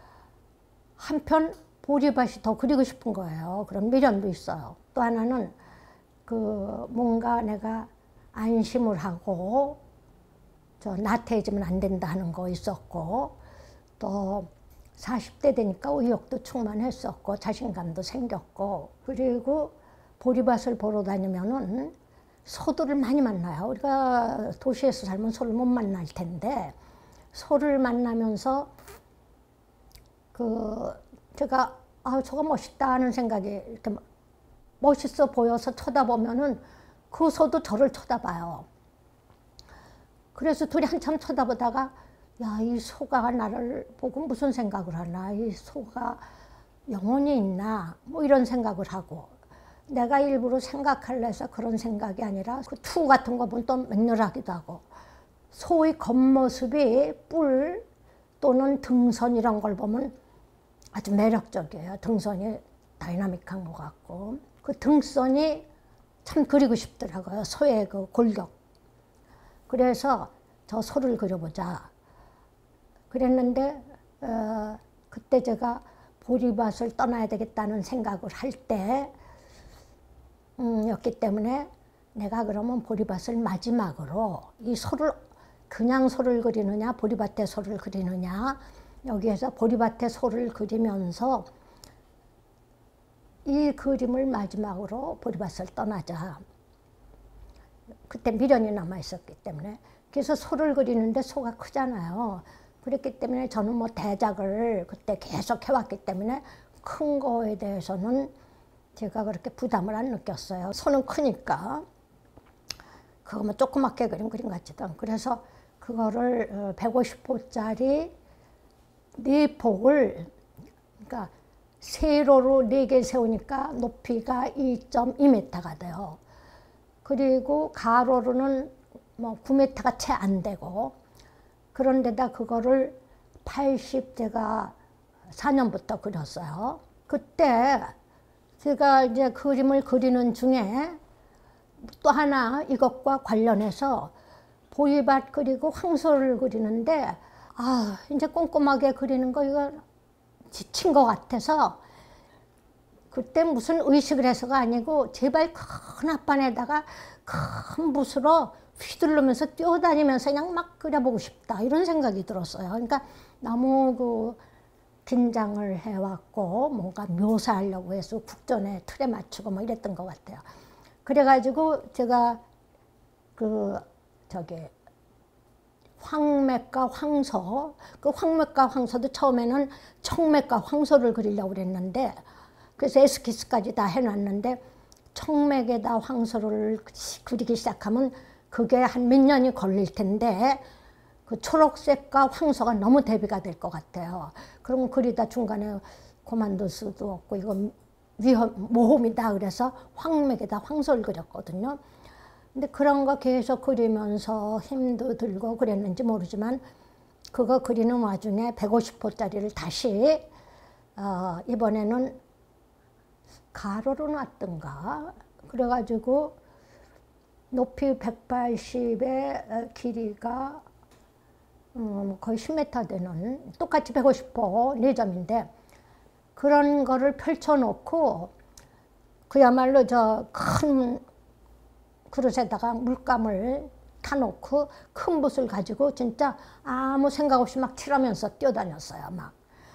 Speaker 1: 한편 보리밭이 더 그리고 싶은 거예요. 그런 미련도 있어요. 또 하나는 그 뭔가 내가 안심을 하고 저 나태해지면 안 된다 하는 거 있었고, 또 사십 대 되니까 의욕도 충만했었고 자신감도 생겼고, 그리고 보리밭을 보러 다니면은 소들을 많이 만나요. 우리가 도시에서 살면 소를 못 만날 텐데, 소를 만나면서 그 제가 아 저거 멋있다 하는 생각이 이렇게 멋있어 보여서 쳐다보면은 그 소도 저를 쳐다봐요. 그래서 둘이 한참 쳐다보다가 야, 이 소가 나를 보고 무슨 생각을 하나, 이 소가 영혼이 있나, 뭐 이런 생각을 하고, 내가 일부러 생각하려 해서 그런 생각이 아니라 그 투 같은 거 보면 또 맹렬하기도 하고, 소의 겉모습이 뿔 또는 등선 이런 걸 보면 아주 매력적이에요. 등선이 다이나믹한 것 같고, 그 등선이 참 그리고 싶더라고요. 소의 그 골격. 그래서 저 소를 그려보자 그랬는데 어, 그때 제가 보리밭을 떠나야 되겠다는 생각을 할 때 음, 였기 때문에 내가 그러면 보리밭을 마지막으로 이 소를 그냥 소를 그리느냐 보리밭의 소를 그리느냐 여기에서 보리밭의 소를 그리면서 이 그림을 마지막으로 보리밭을 떠나자. 그때 미련이 남아 있었기 때문에. 그래서 소를 그리는데 소가 크잖아요. 그랬기 때문에 저는 뭐 대작을 그때 계속 해왔기 때문에 큰 거에 대해서는 제가 그렇게 부담을 안 느꼈어요. 소는 크니까. 그거 뭐 조그맣게 그린 그림 같지도 않고. 그래서 그거를 백오십 호짜리 네 폭을, 그러니까 세로로 네 개 세우니까 높이가 이 점 이 미터가 돼요. 그리고 가로로는 뭐 구 미터가 채 안 되고, 그런데다 그거를 팔십 제가 사 년부터 그렸어요. 그때 제가 이제 그림을 그리는 중에 또 하나 이것과 관련해서 보리밭 그리고 황소를 그리는데 아 이제 꼼꼼하게 그리는 거 이거 지친 것 같아서 그때 무슨 의식을 해서가 아니고 제발 큰 앞판에다가 큰 붓으로 휘두르면서 뛰어다니면서 그냥 막 그려보고 싶다 이런 생각이 들었어요. 그러니까 너무 그 긴장을 해왔고 뭔가 묘사하려고 해서 국전의 틀에 맞추고 뭐 이랬던 것 같아요. 그래가지고 제가 그 저기 황맥과 황소, 그 황맥과 황소도 처음에는 청맥과 황소를 그리려고 그랬는데 그래서 에스키스까지 다 해놨는데 청맥에다 황소를 그리기 시작하면 그게 한 몇 년이 걸릴 텐데 그 초록색과 황소가 너무 대비가 될 것 같아요. 그럼 그리다 중간에 그만둘 수도 없고 이거 위험, 모험이다 그래서 황맥에다 황소를 그렸거든요. 근데 그런 거 계속 그리면서 힘도 들고 그랬는지 모르지만 그거 그리는 와중에 백오십 호짜리를 다시 어, 이번에는 가로로 놨던가 그래가지고 높이 백팔십에 길이가 음, 거의 십 미터 되는 똑같이 백오십 호 네 점인데 그런 거를 펼쳐놓고 그야말로 저 큰 그릇에다가 물감을 타놓고 큰 붓을 가지고 진짜 아무 생각 없이 막 칠하면서 뛰어다녔어요. 막.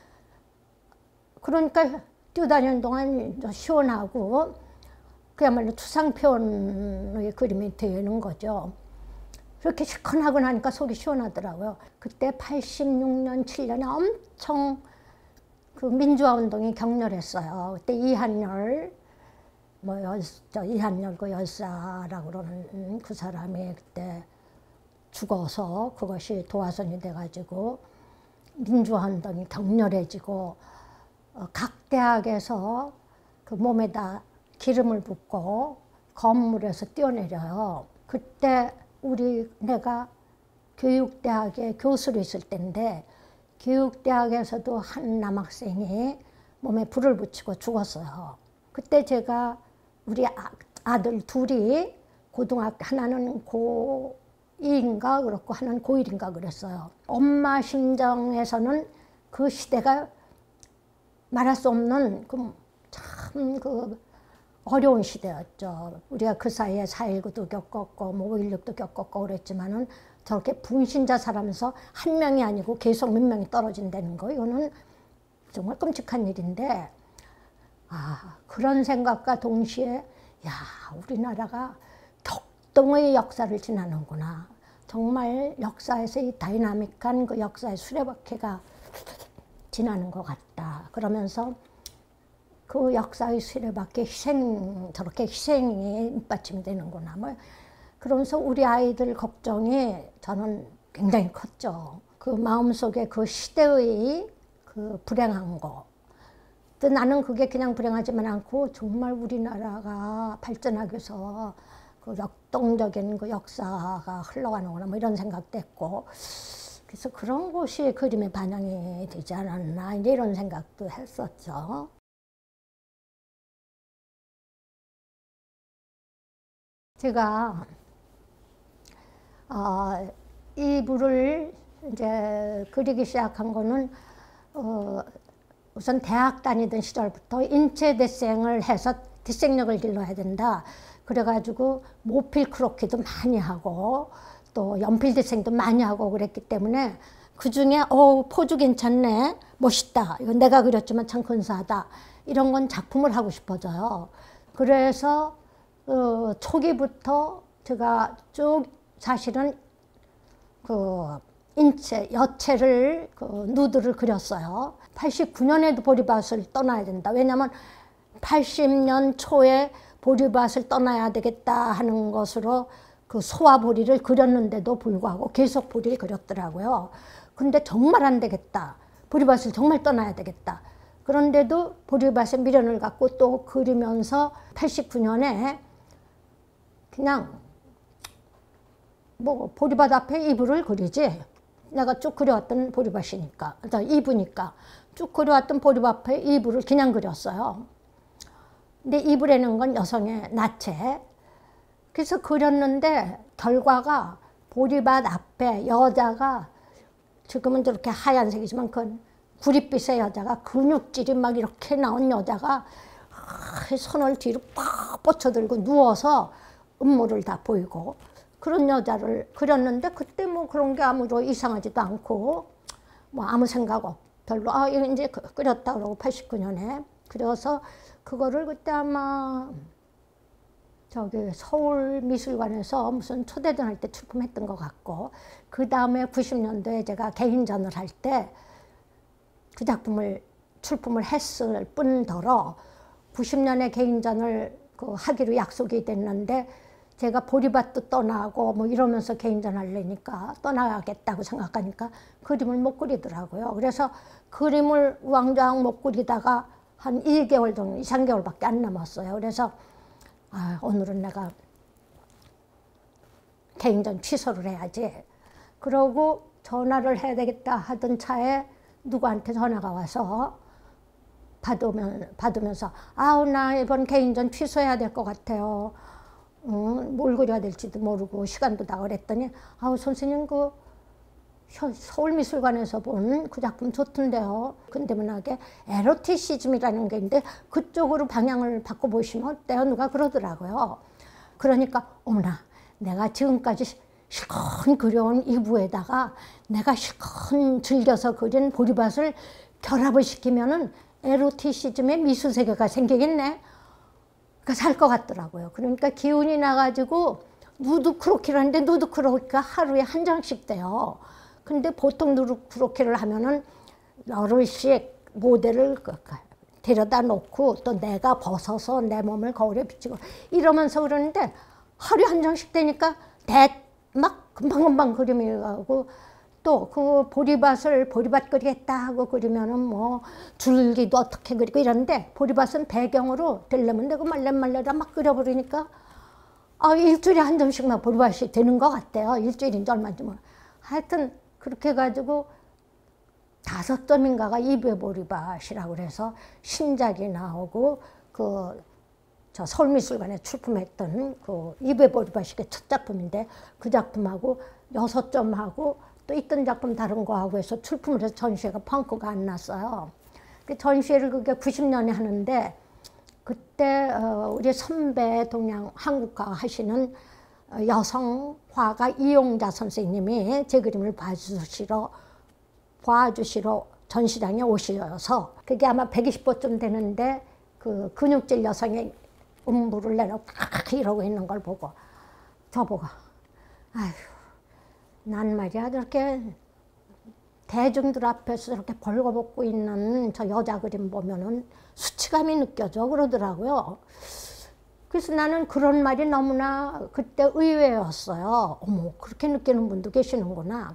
Speaker 1: 그러니까 뛰어다니는 동안 시원하고 그야말로 추상표현의 그림이 되는 거죠. 그렇게 시큰하고 나니까 속이 시원하더라고요. 그때 팔십육 년, 칠 년에 엄청 그 민주화 운동이 격렬했어요. 그때 이한열, 뭐 여, 저 이한열 그 열사라고 그러는 그 사람이 그때 죽어서 그것이 도화선이 돼가지고 민주화 운동이 격렬해지고 어, 각 대학에서 그 몸에다 기름을 붓고 건물에서 뛰어내려요. 그때 우리 내가 교육대학에 교수로 있을 때인데 교육대학에서도 한 남학생이 몸에 불을 붙이고 죽었어요. 그때 제가 우리 아들 둘이 고등학교 하나는 고이인가 그렇고 하나는 고일인가 그랬어요. 엄마 심정에서는 그 시대가 말할 수 없는 그 참 그 어려운 시대였죠. 우리가 그 사이에 사 일구도 겪었고 뭐 오일육도 겪었고 그랬지만은 저렇게 분신자 살아면서 한 명이 아니고 계속 몇 명이 떨어진다는 거 이거는 정말 끔찍한 일인데 아 그런 생각과 동시에 야 우리나라가 격동의 역사를 지나는구나. 정말 역사에서 이 다이나믹한 그 역사의 수레바퀴가 지나는 것 같다. 그러면서 그 역사의 수레바퀴 희생, 저렇게 희생이 밑받침이 되는구나. 뭐 그러면서 우리 아이들 걱정이 저는 굉장히 컸죠. 그 마음속에 그 시대의 그 불행한 거. 또 나는 그게 그냥 불행하지만 않고 정말 우리나라가 발전하기 위해서 그 역동적인 그 역사가 흘러가는구나 뭐 이런 생각도 했고, 그래서 그런 것이 그림에 반영이 되지 않았나 이제 이런 생각도 했었죠. 제가 어, 이 물을 이제 그리기 시작한 거는 어, 우선 대학 다니던 시절부터 인체 대생을 해서 대생력을 길러야 된다. 그래가지고 모필 크로키도 많이 하고 또 연필 대생도 많이 하고 그랬기 때문에 그 중에 어 포즈 괜찮네, 멋있다, 이건 내가 그렸지만 참 근사하다, 이런 건 작품을 하고 싶어져요. 그래서 어, 초기부터 제가 쭉 사실은 그 인체, 여체를 그 누드를 그렸어요. 팔십구 년에도 보리밭을 떠나야 된다. 왜냐하면 팔십 년 초에 보리밭을 떠나야 되겠다 하는 것으로 그 소와 보리를 그렸는데도 불구하고 계속 보리를 그렸더라고요. 근데 정말 안 되겠다. 보리밭을 정말 떠나야 되겠다. 그런데도 보리밭에 미련을 갖고 또 그리면서 팔십구 년에 그냥 뭐 보리밭 앞에 이불을 그리지, 내가 쭉 그려왔던 보리밭이니까, 이부니까 쭉 그려왔던 보리밭 앞에 이불을 그냥 그렸어요. 근데 이불에는 건 여성의 나체. 그래서 그렸는데 결과가 보리밭 앞에 여자가, 지금은 저렇게 하얀색이지만 그 구릿빛의 여자가, 근육질이 막 이렇게 나온 여자가 손을 뒤로 팍 뻗쳐들고 누워서 음모를 다 보이고 그런 여자를 그렸는데, 그때 뭐 그런 게 아무로 이상하지도 않고 뭐 아무 생각 없, 별로 아 이거 이제 그렸다 그러고 팔십구 년에 그려서 그거를 그때 아마 저기 서울미술관에서 무슨 초대전 할 때 출품했던 것 같고, 그 다음에 구십 년도에 제가 개인전을 할 때 그 작품을 출품을 했을 뿐더러 구십 년에 개인전을 그 하기로 약속이 됐는데 제가 보리밭도 떠나고 뭐 이러면서 개인전 하려니까 떠나야겠다고 생각하니까 그림을 못 그리더라고요. 그래서 그림을 우왕좌왕 못 그리다가 한 이 개월 정도, 이, 삼 개월밖에 안 남았어요. 그래서 아, 오늘은 내가 개인전 취소를 해야지. 그러고 전화를 해야 되겠다 하던 차에 누구한테 전화가 와서 받으면, 받으면서 아우 나 이번 개인전 취소해야 될 것 같아요. 어, 뭘 그려야 될지도 모르고 시간도 다 그랬더니 아우 선생님 그 서울미술관에서 본 그 작품 좋던데요. 근데 문학에 에로티시즘이라는 게 있는데 그쪽으로 방향을 바꿔보시면 어때요? 누가 그러더라고요. 그러니까 어머나, 내가 지금까지 실컷 그려온 이부에다가 내가 실컷 즐겨서 그린 보리밭을 결합을 시키면은 에로티시즘의 미술세계가 생기겠네. 그러니까 살 것 같더라고요. 그러니까 기운이 나가지고 누드 크로키를 하는데 누드 크로키가 하루에 한 장씩 돼요. 근데 보통 누드 크로키를 하면은 여럿씩 모델을 데려다 놓고 또 내가 벗어서 내 몸을 거울에 비치고 이러면서 그러는데 하루에 한 장씩 되니까 대 막 금방금방 그림이 가고, 또 그 보리밭을 보리밭 그리겠다 하고 그리면은 뭐 줄기도 어떻게 그리고 이러는데 보리밭은 배경으로 되려면 내가 말렙말렙다 막 그려버리니까 아 일주일에 한 점씩만 보리밭이 되는 것 같아요. 일주일인지 얼마인지 뭐 하여튼 그렇게 해가지고 다섯 점인가가 이부의 보리밭이라고 그래서 신작이 나오고 그 저 서울미술관에 출품했던 그 이부의 보리밭이 첫 작품인데 그 작품하고 여섯 점하고 또 있던 작품 다른 거하고 해서 출품을 해서 전시회가 펑크가 안 났어요. 그 전시회를 그게 구십 년에 하는데 그때 어 우리 선배 동양 한국화 하시는 여성 화가 이용자 선생님이 제 그림을 봐주시러 봐주시러 전시장에 오셔서 그게 아마 백이십 호쯤 되는데 그 근육질 여성의 음부를 내놓고 이러고 있는 걸 보고 저보고 아휴 난 말이야 저렇게 대중들 앞에서 이렇게 벌거벗고 있는 저 여자 그림 보면은 수치감이 느껴져 그러더라고요. 그래서 나는 그런 말이 너무나 그때 의외였어요. 어머, 그렇게 느끼는 분도 계시는구나.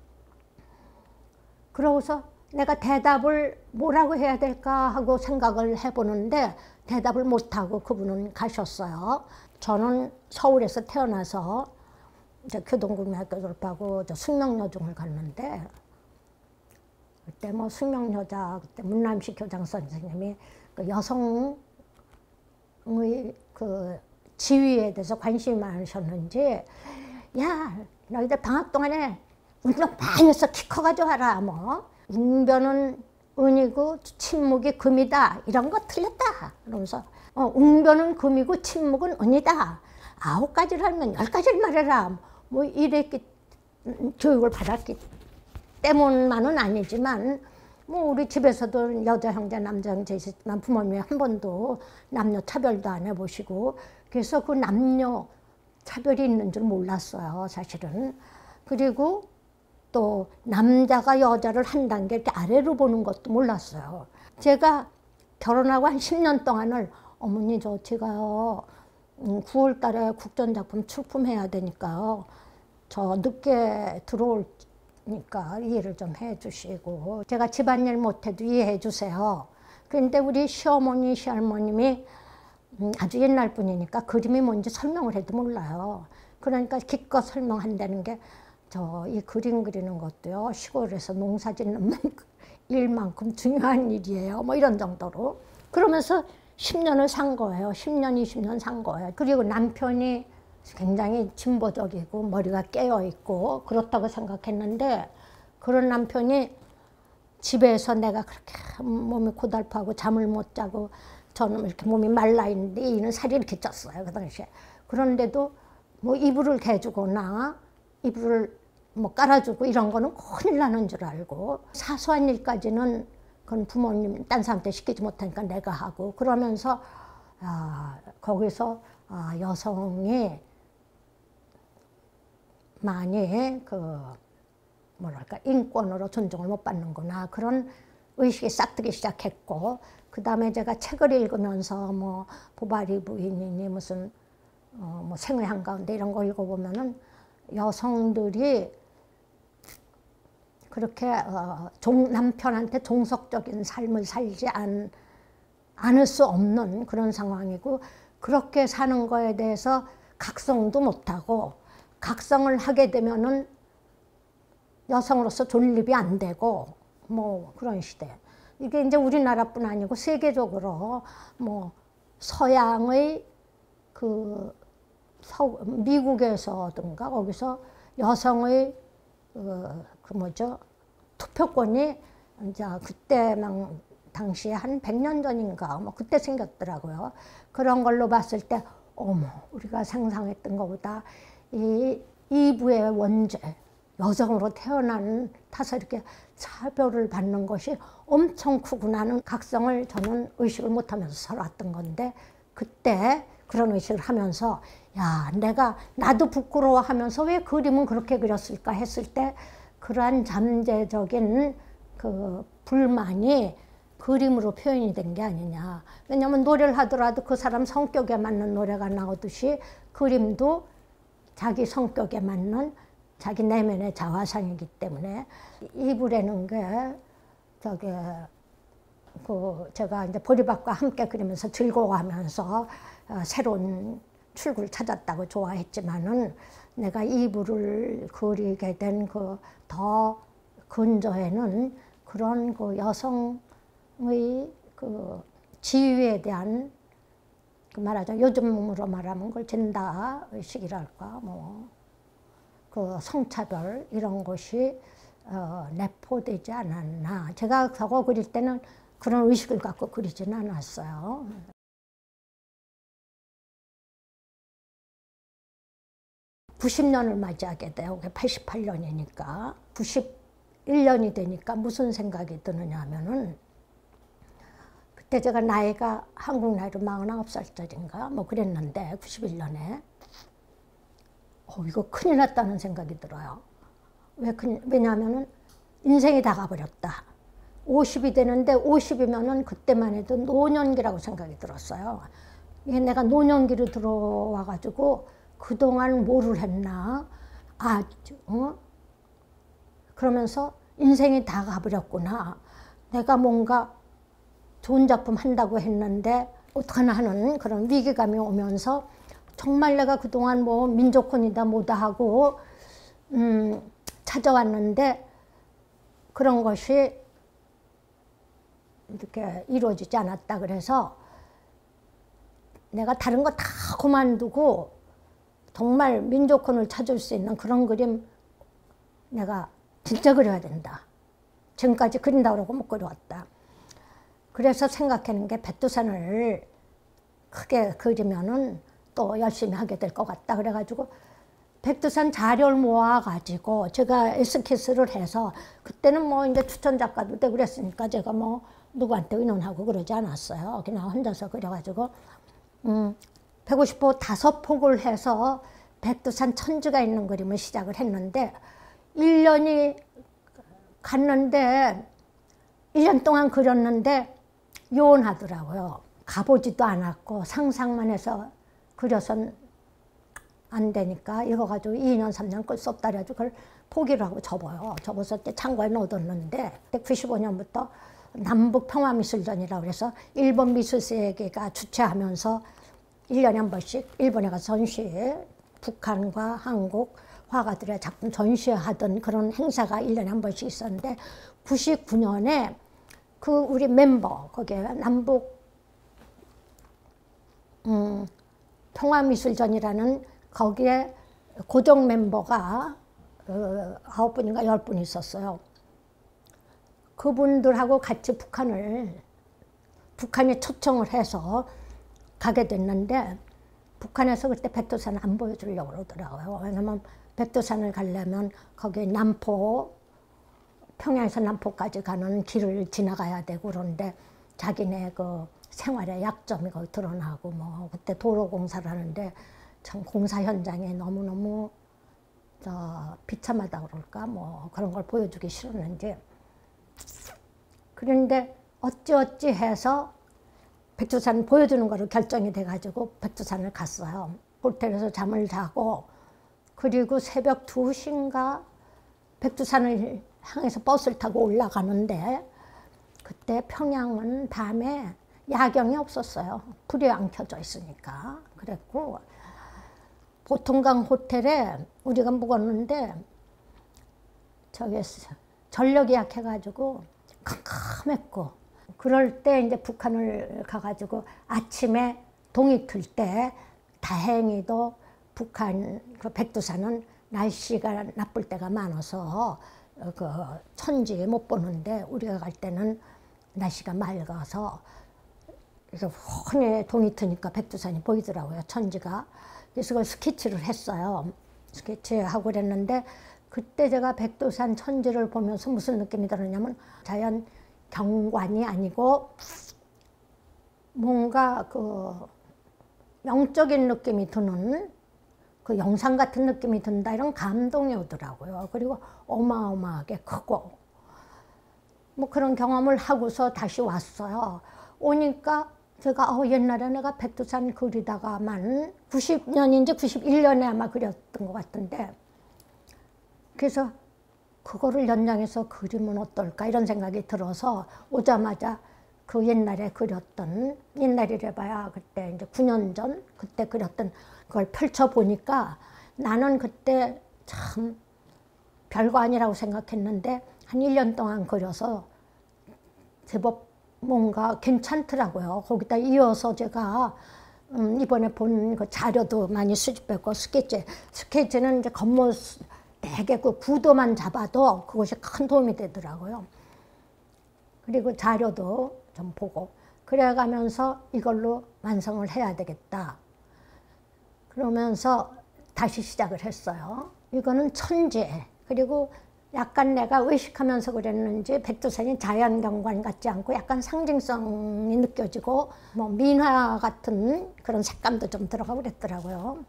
Speaker 1: 그러고서 내가 대답을 뭐라고 해야 될까 하고 생각을 해보는데 대답을 못하고 그분은 가셨어요. 저는 서울에서 태어나서 이제 교동국민학교 졸업하고 숙명여중을 갔는데 그때 뭐 숙명여자 그때 문남식 교장 선생님이 그 여성의 그 지위에 대해서 관심이 많으셨는지 야 너희들 방학 동안에 운동 많이 해서 키 커가지고 하라 뭐 웅변은 은이고 침묵이 금이다 이런 거 틀렸다 그러면서 어, 웅변은 금이고 침묵은 은이다 아홉 가지를 하면 열 가지를 말해라 뭐 이랬기 교육을 받았기 때문만은 아니지만 뭐 우리 집에서도 여자 형제 남자 형제 있었지만 부모님이 한 번도 남녀 차별도 안 해보시고 그래서 그 남녀 차별이 있는 줄 몰랐어요 사실은. 그리고 또 남자가 여자를 한 단계 이렇게 아래로 보는 것도 몰랐어요. 제가 결혼하고 한 십 년 동안을 어머니 저 제가요 구월 달에 국전작품 출품해야 되니까요 저 늦게 들어올니까 이해를 좀 해주시고 제가 집안일 못해도 이해해 주세요. 그런데 우리 시어머니 시할머님이 아주 옛날 분이니까 그림이 뭔지 설명을 해도 몰라요. 그러니까 기껏 설명한다는 게 저 이 그림 그리는 것도요 시골에서 농사 짓는 일만큼 중요한 일이에요 뭐 이런 정도로 그러면서 십 년을 산 거예요. 십 년 이십 년 산 거예요. 그리고 남편이 굉장히 진보적이고 머리가 깨어있고 그렇다고 생각했는데 그런 남편이 집에서 내가 그렇게 몸이 고달프고 잠을 못 자고 저는 이렇게 몸이 말라 있는데 이는 살이 이렇게 쪘어요 그 당시에. 그런데도 뭐 이불을 개주거나 이불을 뭐 깔아주고 이런 거는 큰일 나는 줄 알고 사소한 일까지는 그건 부모님 딴 사람한테 시키지 못하니까 내가 하고 그러면서 아, 거기서 아, 여성이 많이 그 뭐랄까 인권으로 존중을 못 받는구나 그런 의식이 싹 트기 시작했고 그 다음에 제가 책을 읽으면서 뭐 보바리 부인이니 무슨 어, 뭐 생의 한가운데 이런 거 읽어보면은 여성들이 그렇게 어, 종, 남편한테 종속적인 삶을 살지 않, 않을 수 없는 그런 상황이고 그렇게 사는 거에 대해서 각성도 못하고 각성을 하게 되면은 여성으로서 존립이 안 되고 뭐 그런 시대. 이게 이제 우리나라뿐 아니고 세계적으로 뭐 서양의 그 서, 미국에서든가 거기서 여성의 그, 그 뭐죠 투표권이 이제 그때 막 당시에 한 백 년 전인가 뭐 그때 생겼더라고요. 그런 걸로 봤을 때 어머 우리가 상상했던 것보다 이 이부의 원죄 여성으로 태어난 탓에 이렇게 차별을 받는 것이 엄청 크구나 하는 각성을 저는 의식을 못하면서 살았던 건데 그때 그런 의식을 하면서 야 내가 나도 부끄러워하면서 왜 그림은 그렇게 그렸을까 했을 때 그러한 잠재적인 그 불만이 그림으로 표현이 된 게 아니냐. 왜냐하면 노래를 하더라도 그 사람 성격에 맞는 노래가 나오듯이 그림도 자기 성격에 맞는 자기 내면의 자화상이기 때문에 이불에는 게 저기 그 제가 이제 보리밥과 함께 그리면서 즐거워하면서 새로운 출구를 찾았다고 좋아했지만은 내가 이불을 그리게 된 그 더 근저에는 그런 그 여성의 그 지위에 대한 그 말하자면 요즘으로 말하면 그걸 젠더 의식이랄까 뭐 그 성차별 이런 것이 어, 내포되지 않았나. 제가 저거 그릴 때는 그런 의식을 갖고 그리지는 않았어요. 구십 년을 맞이하게 돼요. 팔십팔 년이니까. 구십일 년이 되니까 무슨 생각이 드느냐 하면은 그때 제가 나이가 한국 나이로 마흔아홉 살짜리인가 뭐 그랬는데 구십일 년에 어, 이거 큰일 났다는 생각이 들어요. 왜 큰, 왜냐하면은 인생이 다 가버렸다. 오십이 되는데 오십이면은 그때만 해도 노년기라고 생각이 들었어요. 이게 내가 노년기로 들어와가지고 그동안 뭐를 했나. 아, 어? 그러면서 인생이 다 가버렸구나. 내가 뭔가 좋은 작품 한다고 했는데 어떡하나 하는 그런 위기감이 오면서 정말 내가 그동안 뭐 민족혼이다 뭐다 하고 음, 찾아왔는데 그런 것이 이렇게 이루어지지 않았다. 그래서 내가 다른 거 다 그만두고 정말 민족혼을 찾을 수 있는 그런 그림 내가 진짜 그려야 된다. 지금까지 그린다고 그러고 못 그려왔다. 그래서 생각하는 게 백두산을 크게 그리면은 또 열심히 하게 될 것 같다. 그래가지고 백두산 자료를 모아가지고 제가 에스키스를 해서 그때는 뭐 이제 추천 작가도 되고 그랬으니까 제가 뭐 누구한테 의논하고 그러지 않았어요. 그냥 혼자서 그려가지고 음, 백오십 호 다섯 폭을 해서 백두산 천지가 있는 그림을 시작을 했는데 일 년이 갔는데 일 년 동안 그렸는데 요원하더라고요. 가보지도 않았고 상상만 해서 그려선 안 되니까 이거 가지고 이 년 삼 년 끌 수 없다 그래가지고 그걸 포기를 하고 접어요. 접어서 창고에 넣어뒀는데 구십오 년부터 남북평화미술전이라고 그래서 일본 미술세계가 주최하면서 일 년에 한 번씩 일본에 가서 전시회, 북한과 한국 화가들의 작품 전시하던 그런 행사가 일 년에 한 번씩 있었는데 구십구 년에 그 우리 멤버 거기에 남북 음, 평화미술전이라는 거기에 고정 멤버가 어, 아홉 분인가 열 분 있었어요. 그분들하고 같이 북한을 북한이 초청을 해서 가게 됐는데 북한에서 그때 백두산을 안 보여주려고 그러더라고요. 왜냐면 백두산을 가려면 거기 남포 평양에서 남포까지 가는 길을 지나가야 되고 그런데 자기네 그 생활의 약점이 거기 드러나고 뭐 그때 도로 공사를 하는데 참 공사 현장에 너무너무 저 비참하다 그럴까 뭐 그런 걸 보여주기 싫었는지 그런데 어찌어찌 해서 백두산 보여주는 거로 결정이 돼가지고 백두산을 갔어요. 호텔에서 잠을 자고 그리고 새벽 두 시인가 백두산을 향해서 버스를 타고 올라가는데 그때 평양은 밤에 야경이 없었어요. 불이 안 켜져 있으니까. 그랬고 보통강 호텔에 우리가 묵었는데 저기 전력 예약해가지고 캄캄했고 그럴 때 이제 북한을 가가지고 아침에 동이 틀 때 다행히도 북한 그 백두산은 날씨가 나쁠 때가 많아서 그 천지 못 보는데 우리가 갈 때는 날씨가 맑아서 그래서 훤히 동이 트니까 백두산이 보이더라고요. 천지가. 그래서 그걸 스케치를 했어요. 스케치하고 그랬는데 그때 제가 백두산 천지를 보면서 무슨 느낌이 들었냐면 자연 경관이 아니고 뭔가 그 영적인 느낌이 드는 그 영상 같은 느낌이 든다 이런 감동이 오더라고요. 그리고 어마어마하게 크고 뭐 그런 경험을 하고서 다시 왔어요. 오니까 제가 어, 옛날에 내가 백두산 그리다가만 구십 년인지 구십일 년에 아마 그렸던 것 같은데 그래서 그거를 연장해서 그리면 어떨까 이런 생각이 들어서 오자마자 그 옛날에 그렸던 옛날이래 봐야 그때 이제 구 년 전 그때 그렸던 그걸 펼쳐보니까 나는 그때 참 별거 아니라고 생각했는데 한 일 년 동안 그려서 제법 뭔가 괜찮더라고요. 거기다 이어서 제가 음 이번에 본 그 자료도 많이 수집했고 스케치, 스케치는 이제 겉모습 되게 그 구도만 잡아도 그것이 큰 도움이 되더라고요. 그리고 자료도 좀 보고 그래가면서 이걸로 완성을 해야 되겠다. 그러면서 다시 시작을 했어요. 이거는 천지 그리고 약간 내가 의식하면서 그랬는지 백두산이 자연경관 같지 않고 약간 상징성이 느껴지고 뭐 민화 같은 그런 색감도 좀 들어가고 그랬더라고요.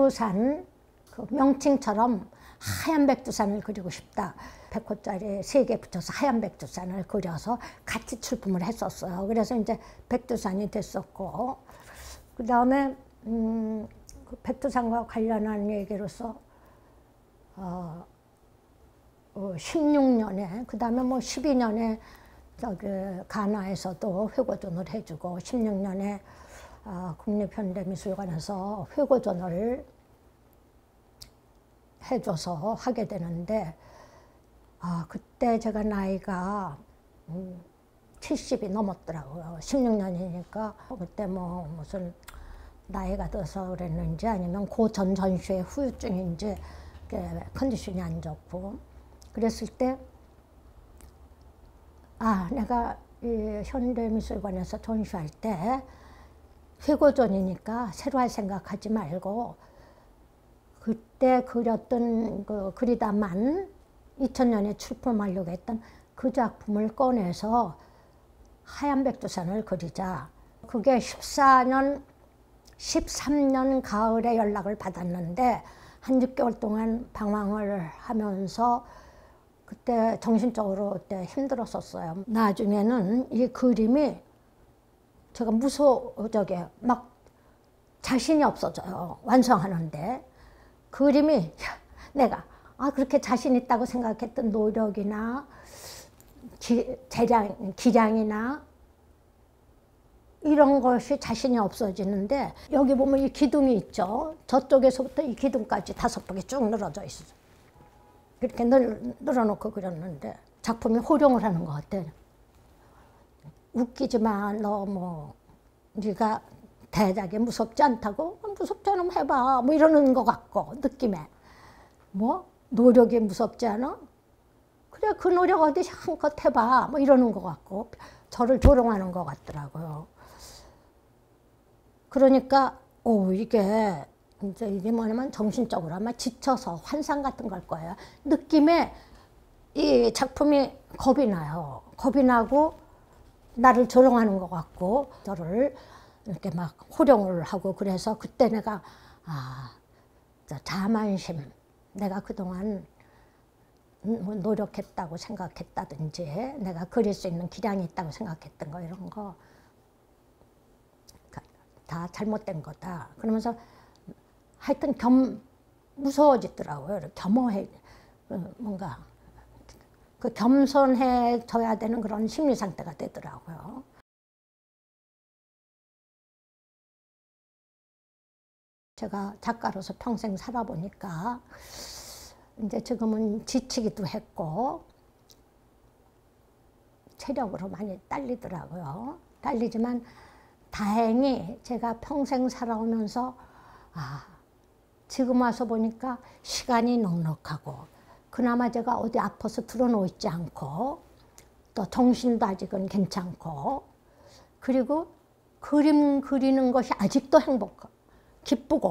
Speaker 1: 백두산 그 명칭처럼 하얀 백두산을 그리고 싶다. 백 호짜리 세 개 붙여서 하얀 백두산을 그려서 같이 출품을 했었어요. 그래서 이제 백두산이 됐었고, 그 다음에 음, 그 백두산과 관련한 얘기로서 어, 어, 십육 년에, 그 다음에 뭐 십이 년에 저기 가나에서도 회고전을 해주고, 십육 년에 어, 국립현대미술관에서 회고전을 해줘서 하게 되는데, 아, 그때 제가 나이가 음, 칠십이 넘었더라고요. 십육 년이니까 그때 뭐 무슨 나이가 들어서 그랬는지 아니면 그 전 전시회 후유증인지 컨디션이 안 좋고 그랬을 때, 아, 내가 이 현대미술관에서 전시할 때 회고전이니까 새로 할 생각하지 말고 그때 그렸던 그 그리다만 이천 년에 출품하려고 했던 그 작품을 꺼내서 하얀 백두산을 그리자. 그게 십사 년, 십삼 년 가을에 연락을 받았는데 한 육 개월 동안 방황을 하면서 그때 정신적으로 그때 힘들었었어요. 나중에는 이 그림이 제가 무서워, 저게 막 자신이 없어져요. 완성하는데. 그림이 내가 아, 그렇게 자신 있다고 생각했던 노력이나 기, 재량, 기량이나 이런 것이 자신이 없어지는데, 여기 보면 이 기둥이 있죠. 저쪽에서부터 이 기둥까지 다섯 벽이 쭉 늘어져 있어요. 이렇게 늘, 늘어놓고 그렸는데 작품이 호령을 하는 것 같아. 웃기지 마, 너 뭐 네가 대작이 무섭지 않다고? 무섭지 않으면 해봐, 뭐 이러는 것 같고, 느낌에. 뭐 노력이 무섭지 않아? 그래, 그 노력 어디 한껏 해봐, 뭐 이러는 것 같고, 저를 조롱하는 것 같더라고요. 그러니까 오, 이게 이제 이게 뭐냐면 정신적으로 아마 지쳐서 환상 같은 걸 거예요. 느낌에 이 작품이 겁이 나요. 겁이 나고 나를 조롱하는 것 같고, 저를 이렇게 막 호령을 하고, 그래서 그때 내가 아, 자만심, 내가 그동안 노력했다고 생각했다든지 내가 그릴 수 있는 기량이 있다고 생각했던 거, 이런 거 다 잘못된 거다. 그러면서 하여튼 겸 무서워지더라고요. 겸허해, 뭔가 그 겸손해져야 되는 그런 심리 상태가 되더라고요. 제가 작가로서 평생 살아보니까 이제 지금은 지치기도 했고 체력으로 많이 딸리더라고요. 딸리지만 다행히 제가 평생 살아오면서 아, 지금 와서 보니까 시간이 넉넉하고, 그나마 제가 어디 아파서 드러누워있지 않고, 또 정신도 아직은 괜찮고, 그리고 그림 그리는 것이 아직도 행복하고 기쁘고,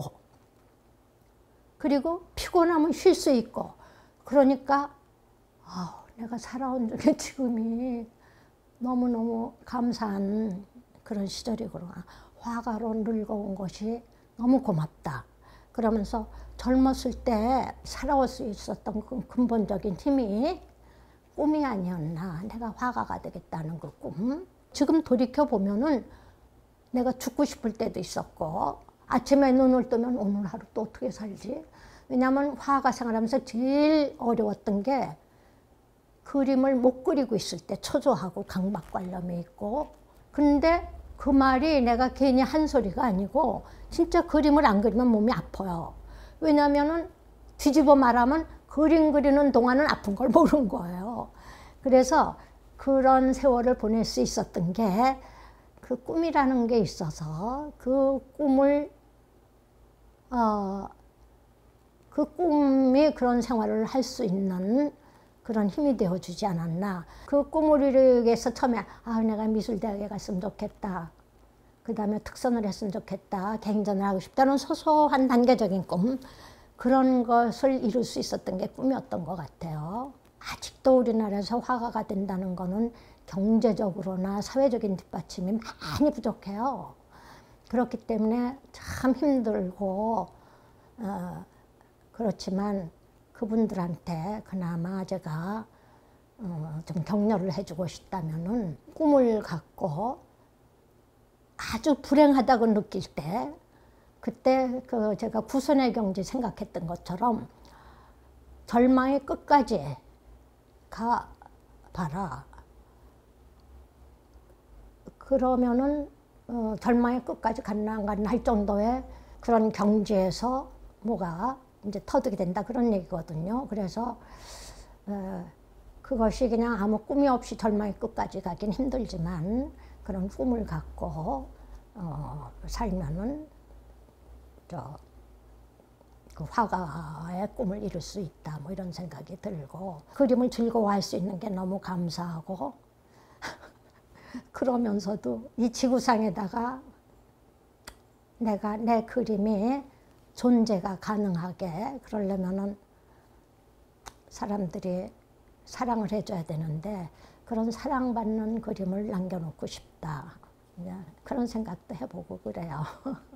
Speaker 1: 그리고 피곤하면 쉴 수 있고, 그러니까 아, 내가 살아온 중에 지금이 너무너무 감사한 그런 시절이구나. 화가로 늙어온 것이 너무 고맙다. 그러면서 젊었을 때 살아올 수 있었던 그 근본적인 힘이 꿈이 아니었나. 내가 화가가 되겠다는 그 꿈. 지금 돌이켜보면은 내가 죽고 싶을 때도 있었고, 아침에 눈을 뜨면 오늘 하루 또 어떻게 살지? 왜냐하면 화가 생활하면서 제일 어려웠던 게 그림을 못 그리고 있을 때 초조하고 강박관념이 있고, 근데 그 말이 내가 괜히 한 소리가 아니고 진짜 그림을 안 그리면 몸이 아파요. 왜냐하면 뒤집어 말하면 그림 그리는 동안은 아픈 걸 모르는 거예요. 그래서 그런 세월을 보낼 수 있었던 게 그 꿈이라는 게 있어서 그 꿈을 어, 그 꿈이 그런 생활을 할 수 있는 그런 힘이 되어주지 않았나. 그 꿈을 이루기 위해서 처음에 아, 내가 미술대학에 갔으면 좋겠다. 그 다음에 특선을 했으면 좋겠다. 개인전을 하고 싶다는 소소한 단계적인 꿈, 그런 것을 이룰 수 있었던 게 꿈이었던 것 같아요. 아직도 우리나라에서 화가가 된다는 거는 경제적으로나 사회적인 뒷받침이 많이 부족해요. 그렇기 때문에 참 힘들고 어, 그렇지만 그분들한테 그나마 제가 어, 좀 격려를 해주고 싶다면은 꿈을 갖고 아주 불행하다고 느낄 때 그때 그 제가 구선의 경지 생각했던 것처럼 절망의 끝까지 가봐라. 그러면은 어, 절망의 끝까지 갔나 안 갔나 할 정도의 그런 경지에서 뭐가 이제 터득이 된다 그런 얘기거든요. 그래서 어, 그것이 그냥 아무 꿈이 없이 절망의 끝까지 가긴 힘들지만 그런 꿈을 갖고 어, 살면은 저 그 화가의 꿈을 이룰 수 있다 뭐 이런 생각이 들고 그림을 즐거워할 수 있는 게 너무 감사하고 그러면서도 이 지구상에다가 내가 내 그림이 존재가 가능하게 그러려면은 사람들이 사랑을 해줘야 되는데 그런 사랑받는 그림을 남겨놓고 싶다. 그런 생각도 해보고 그래요.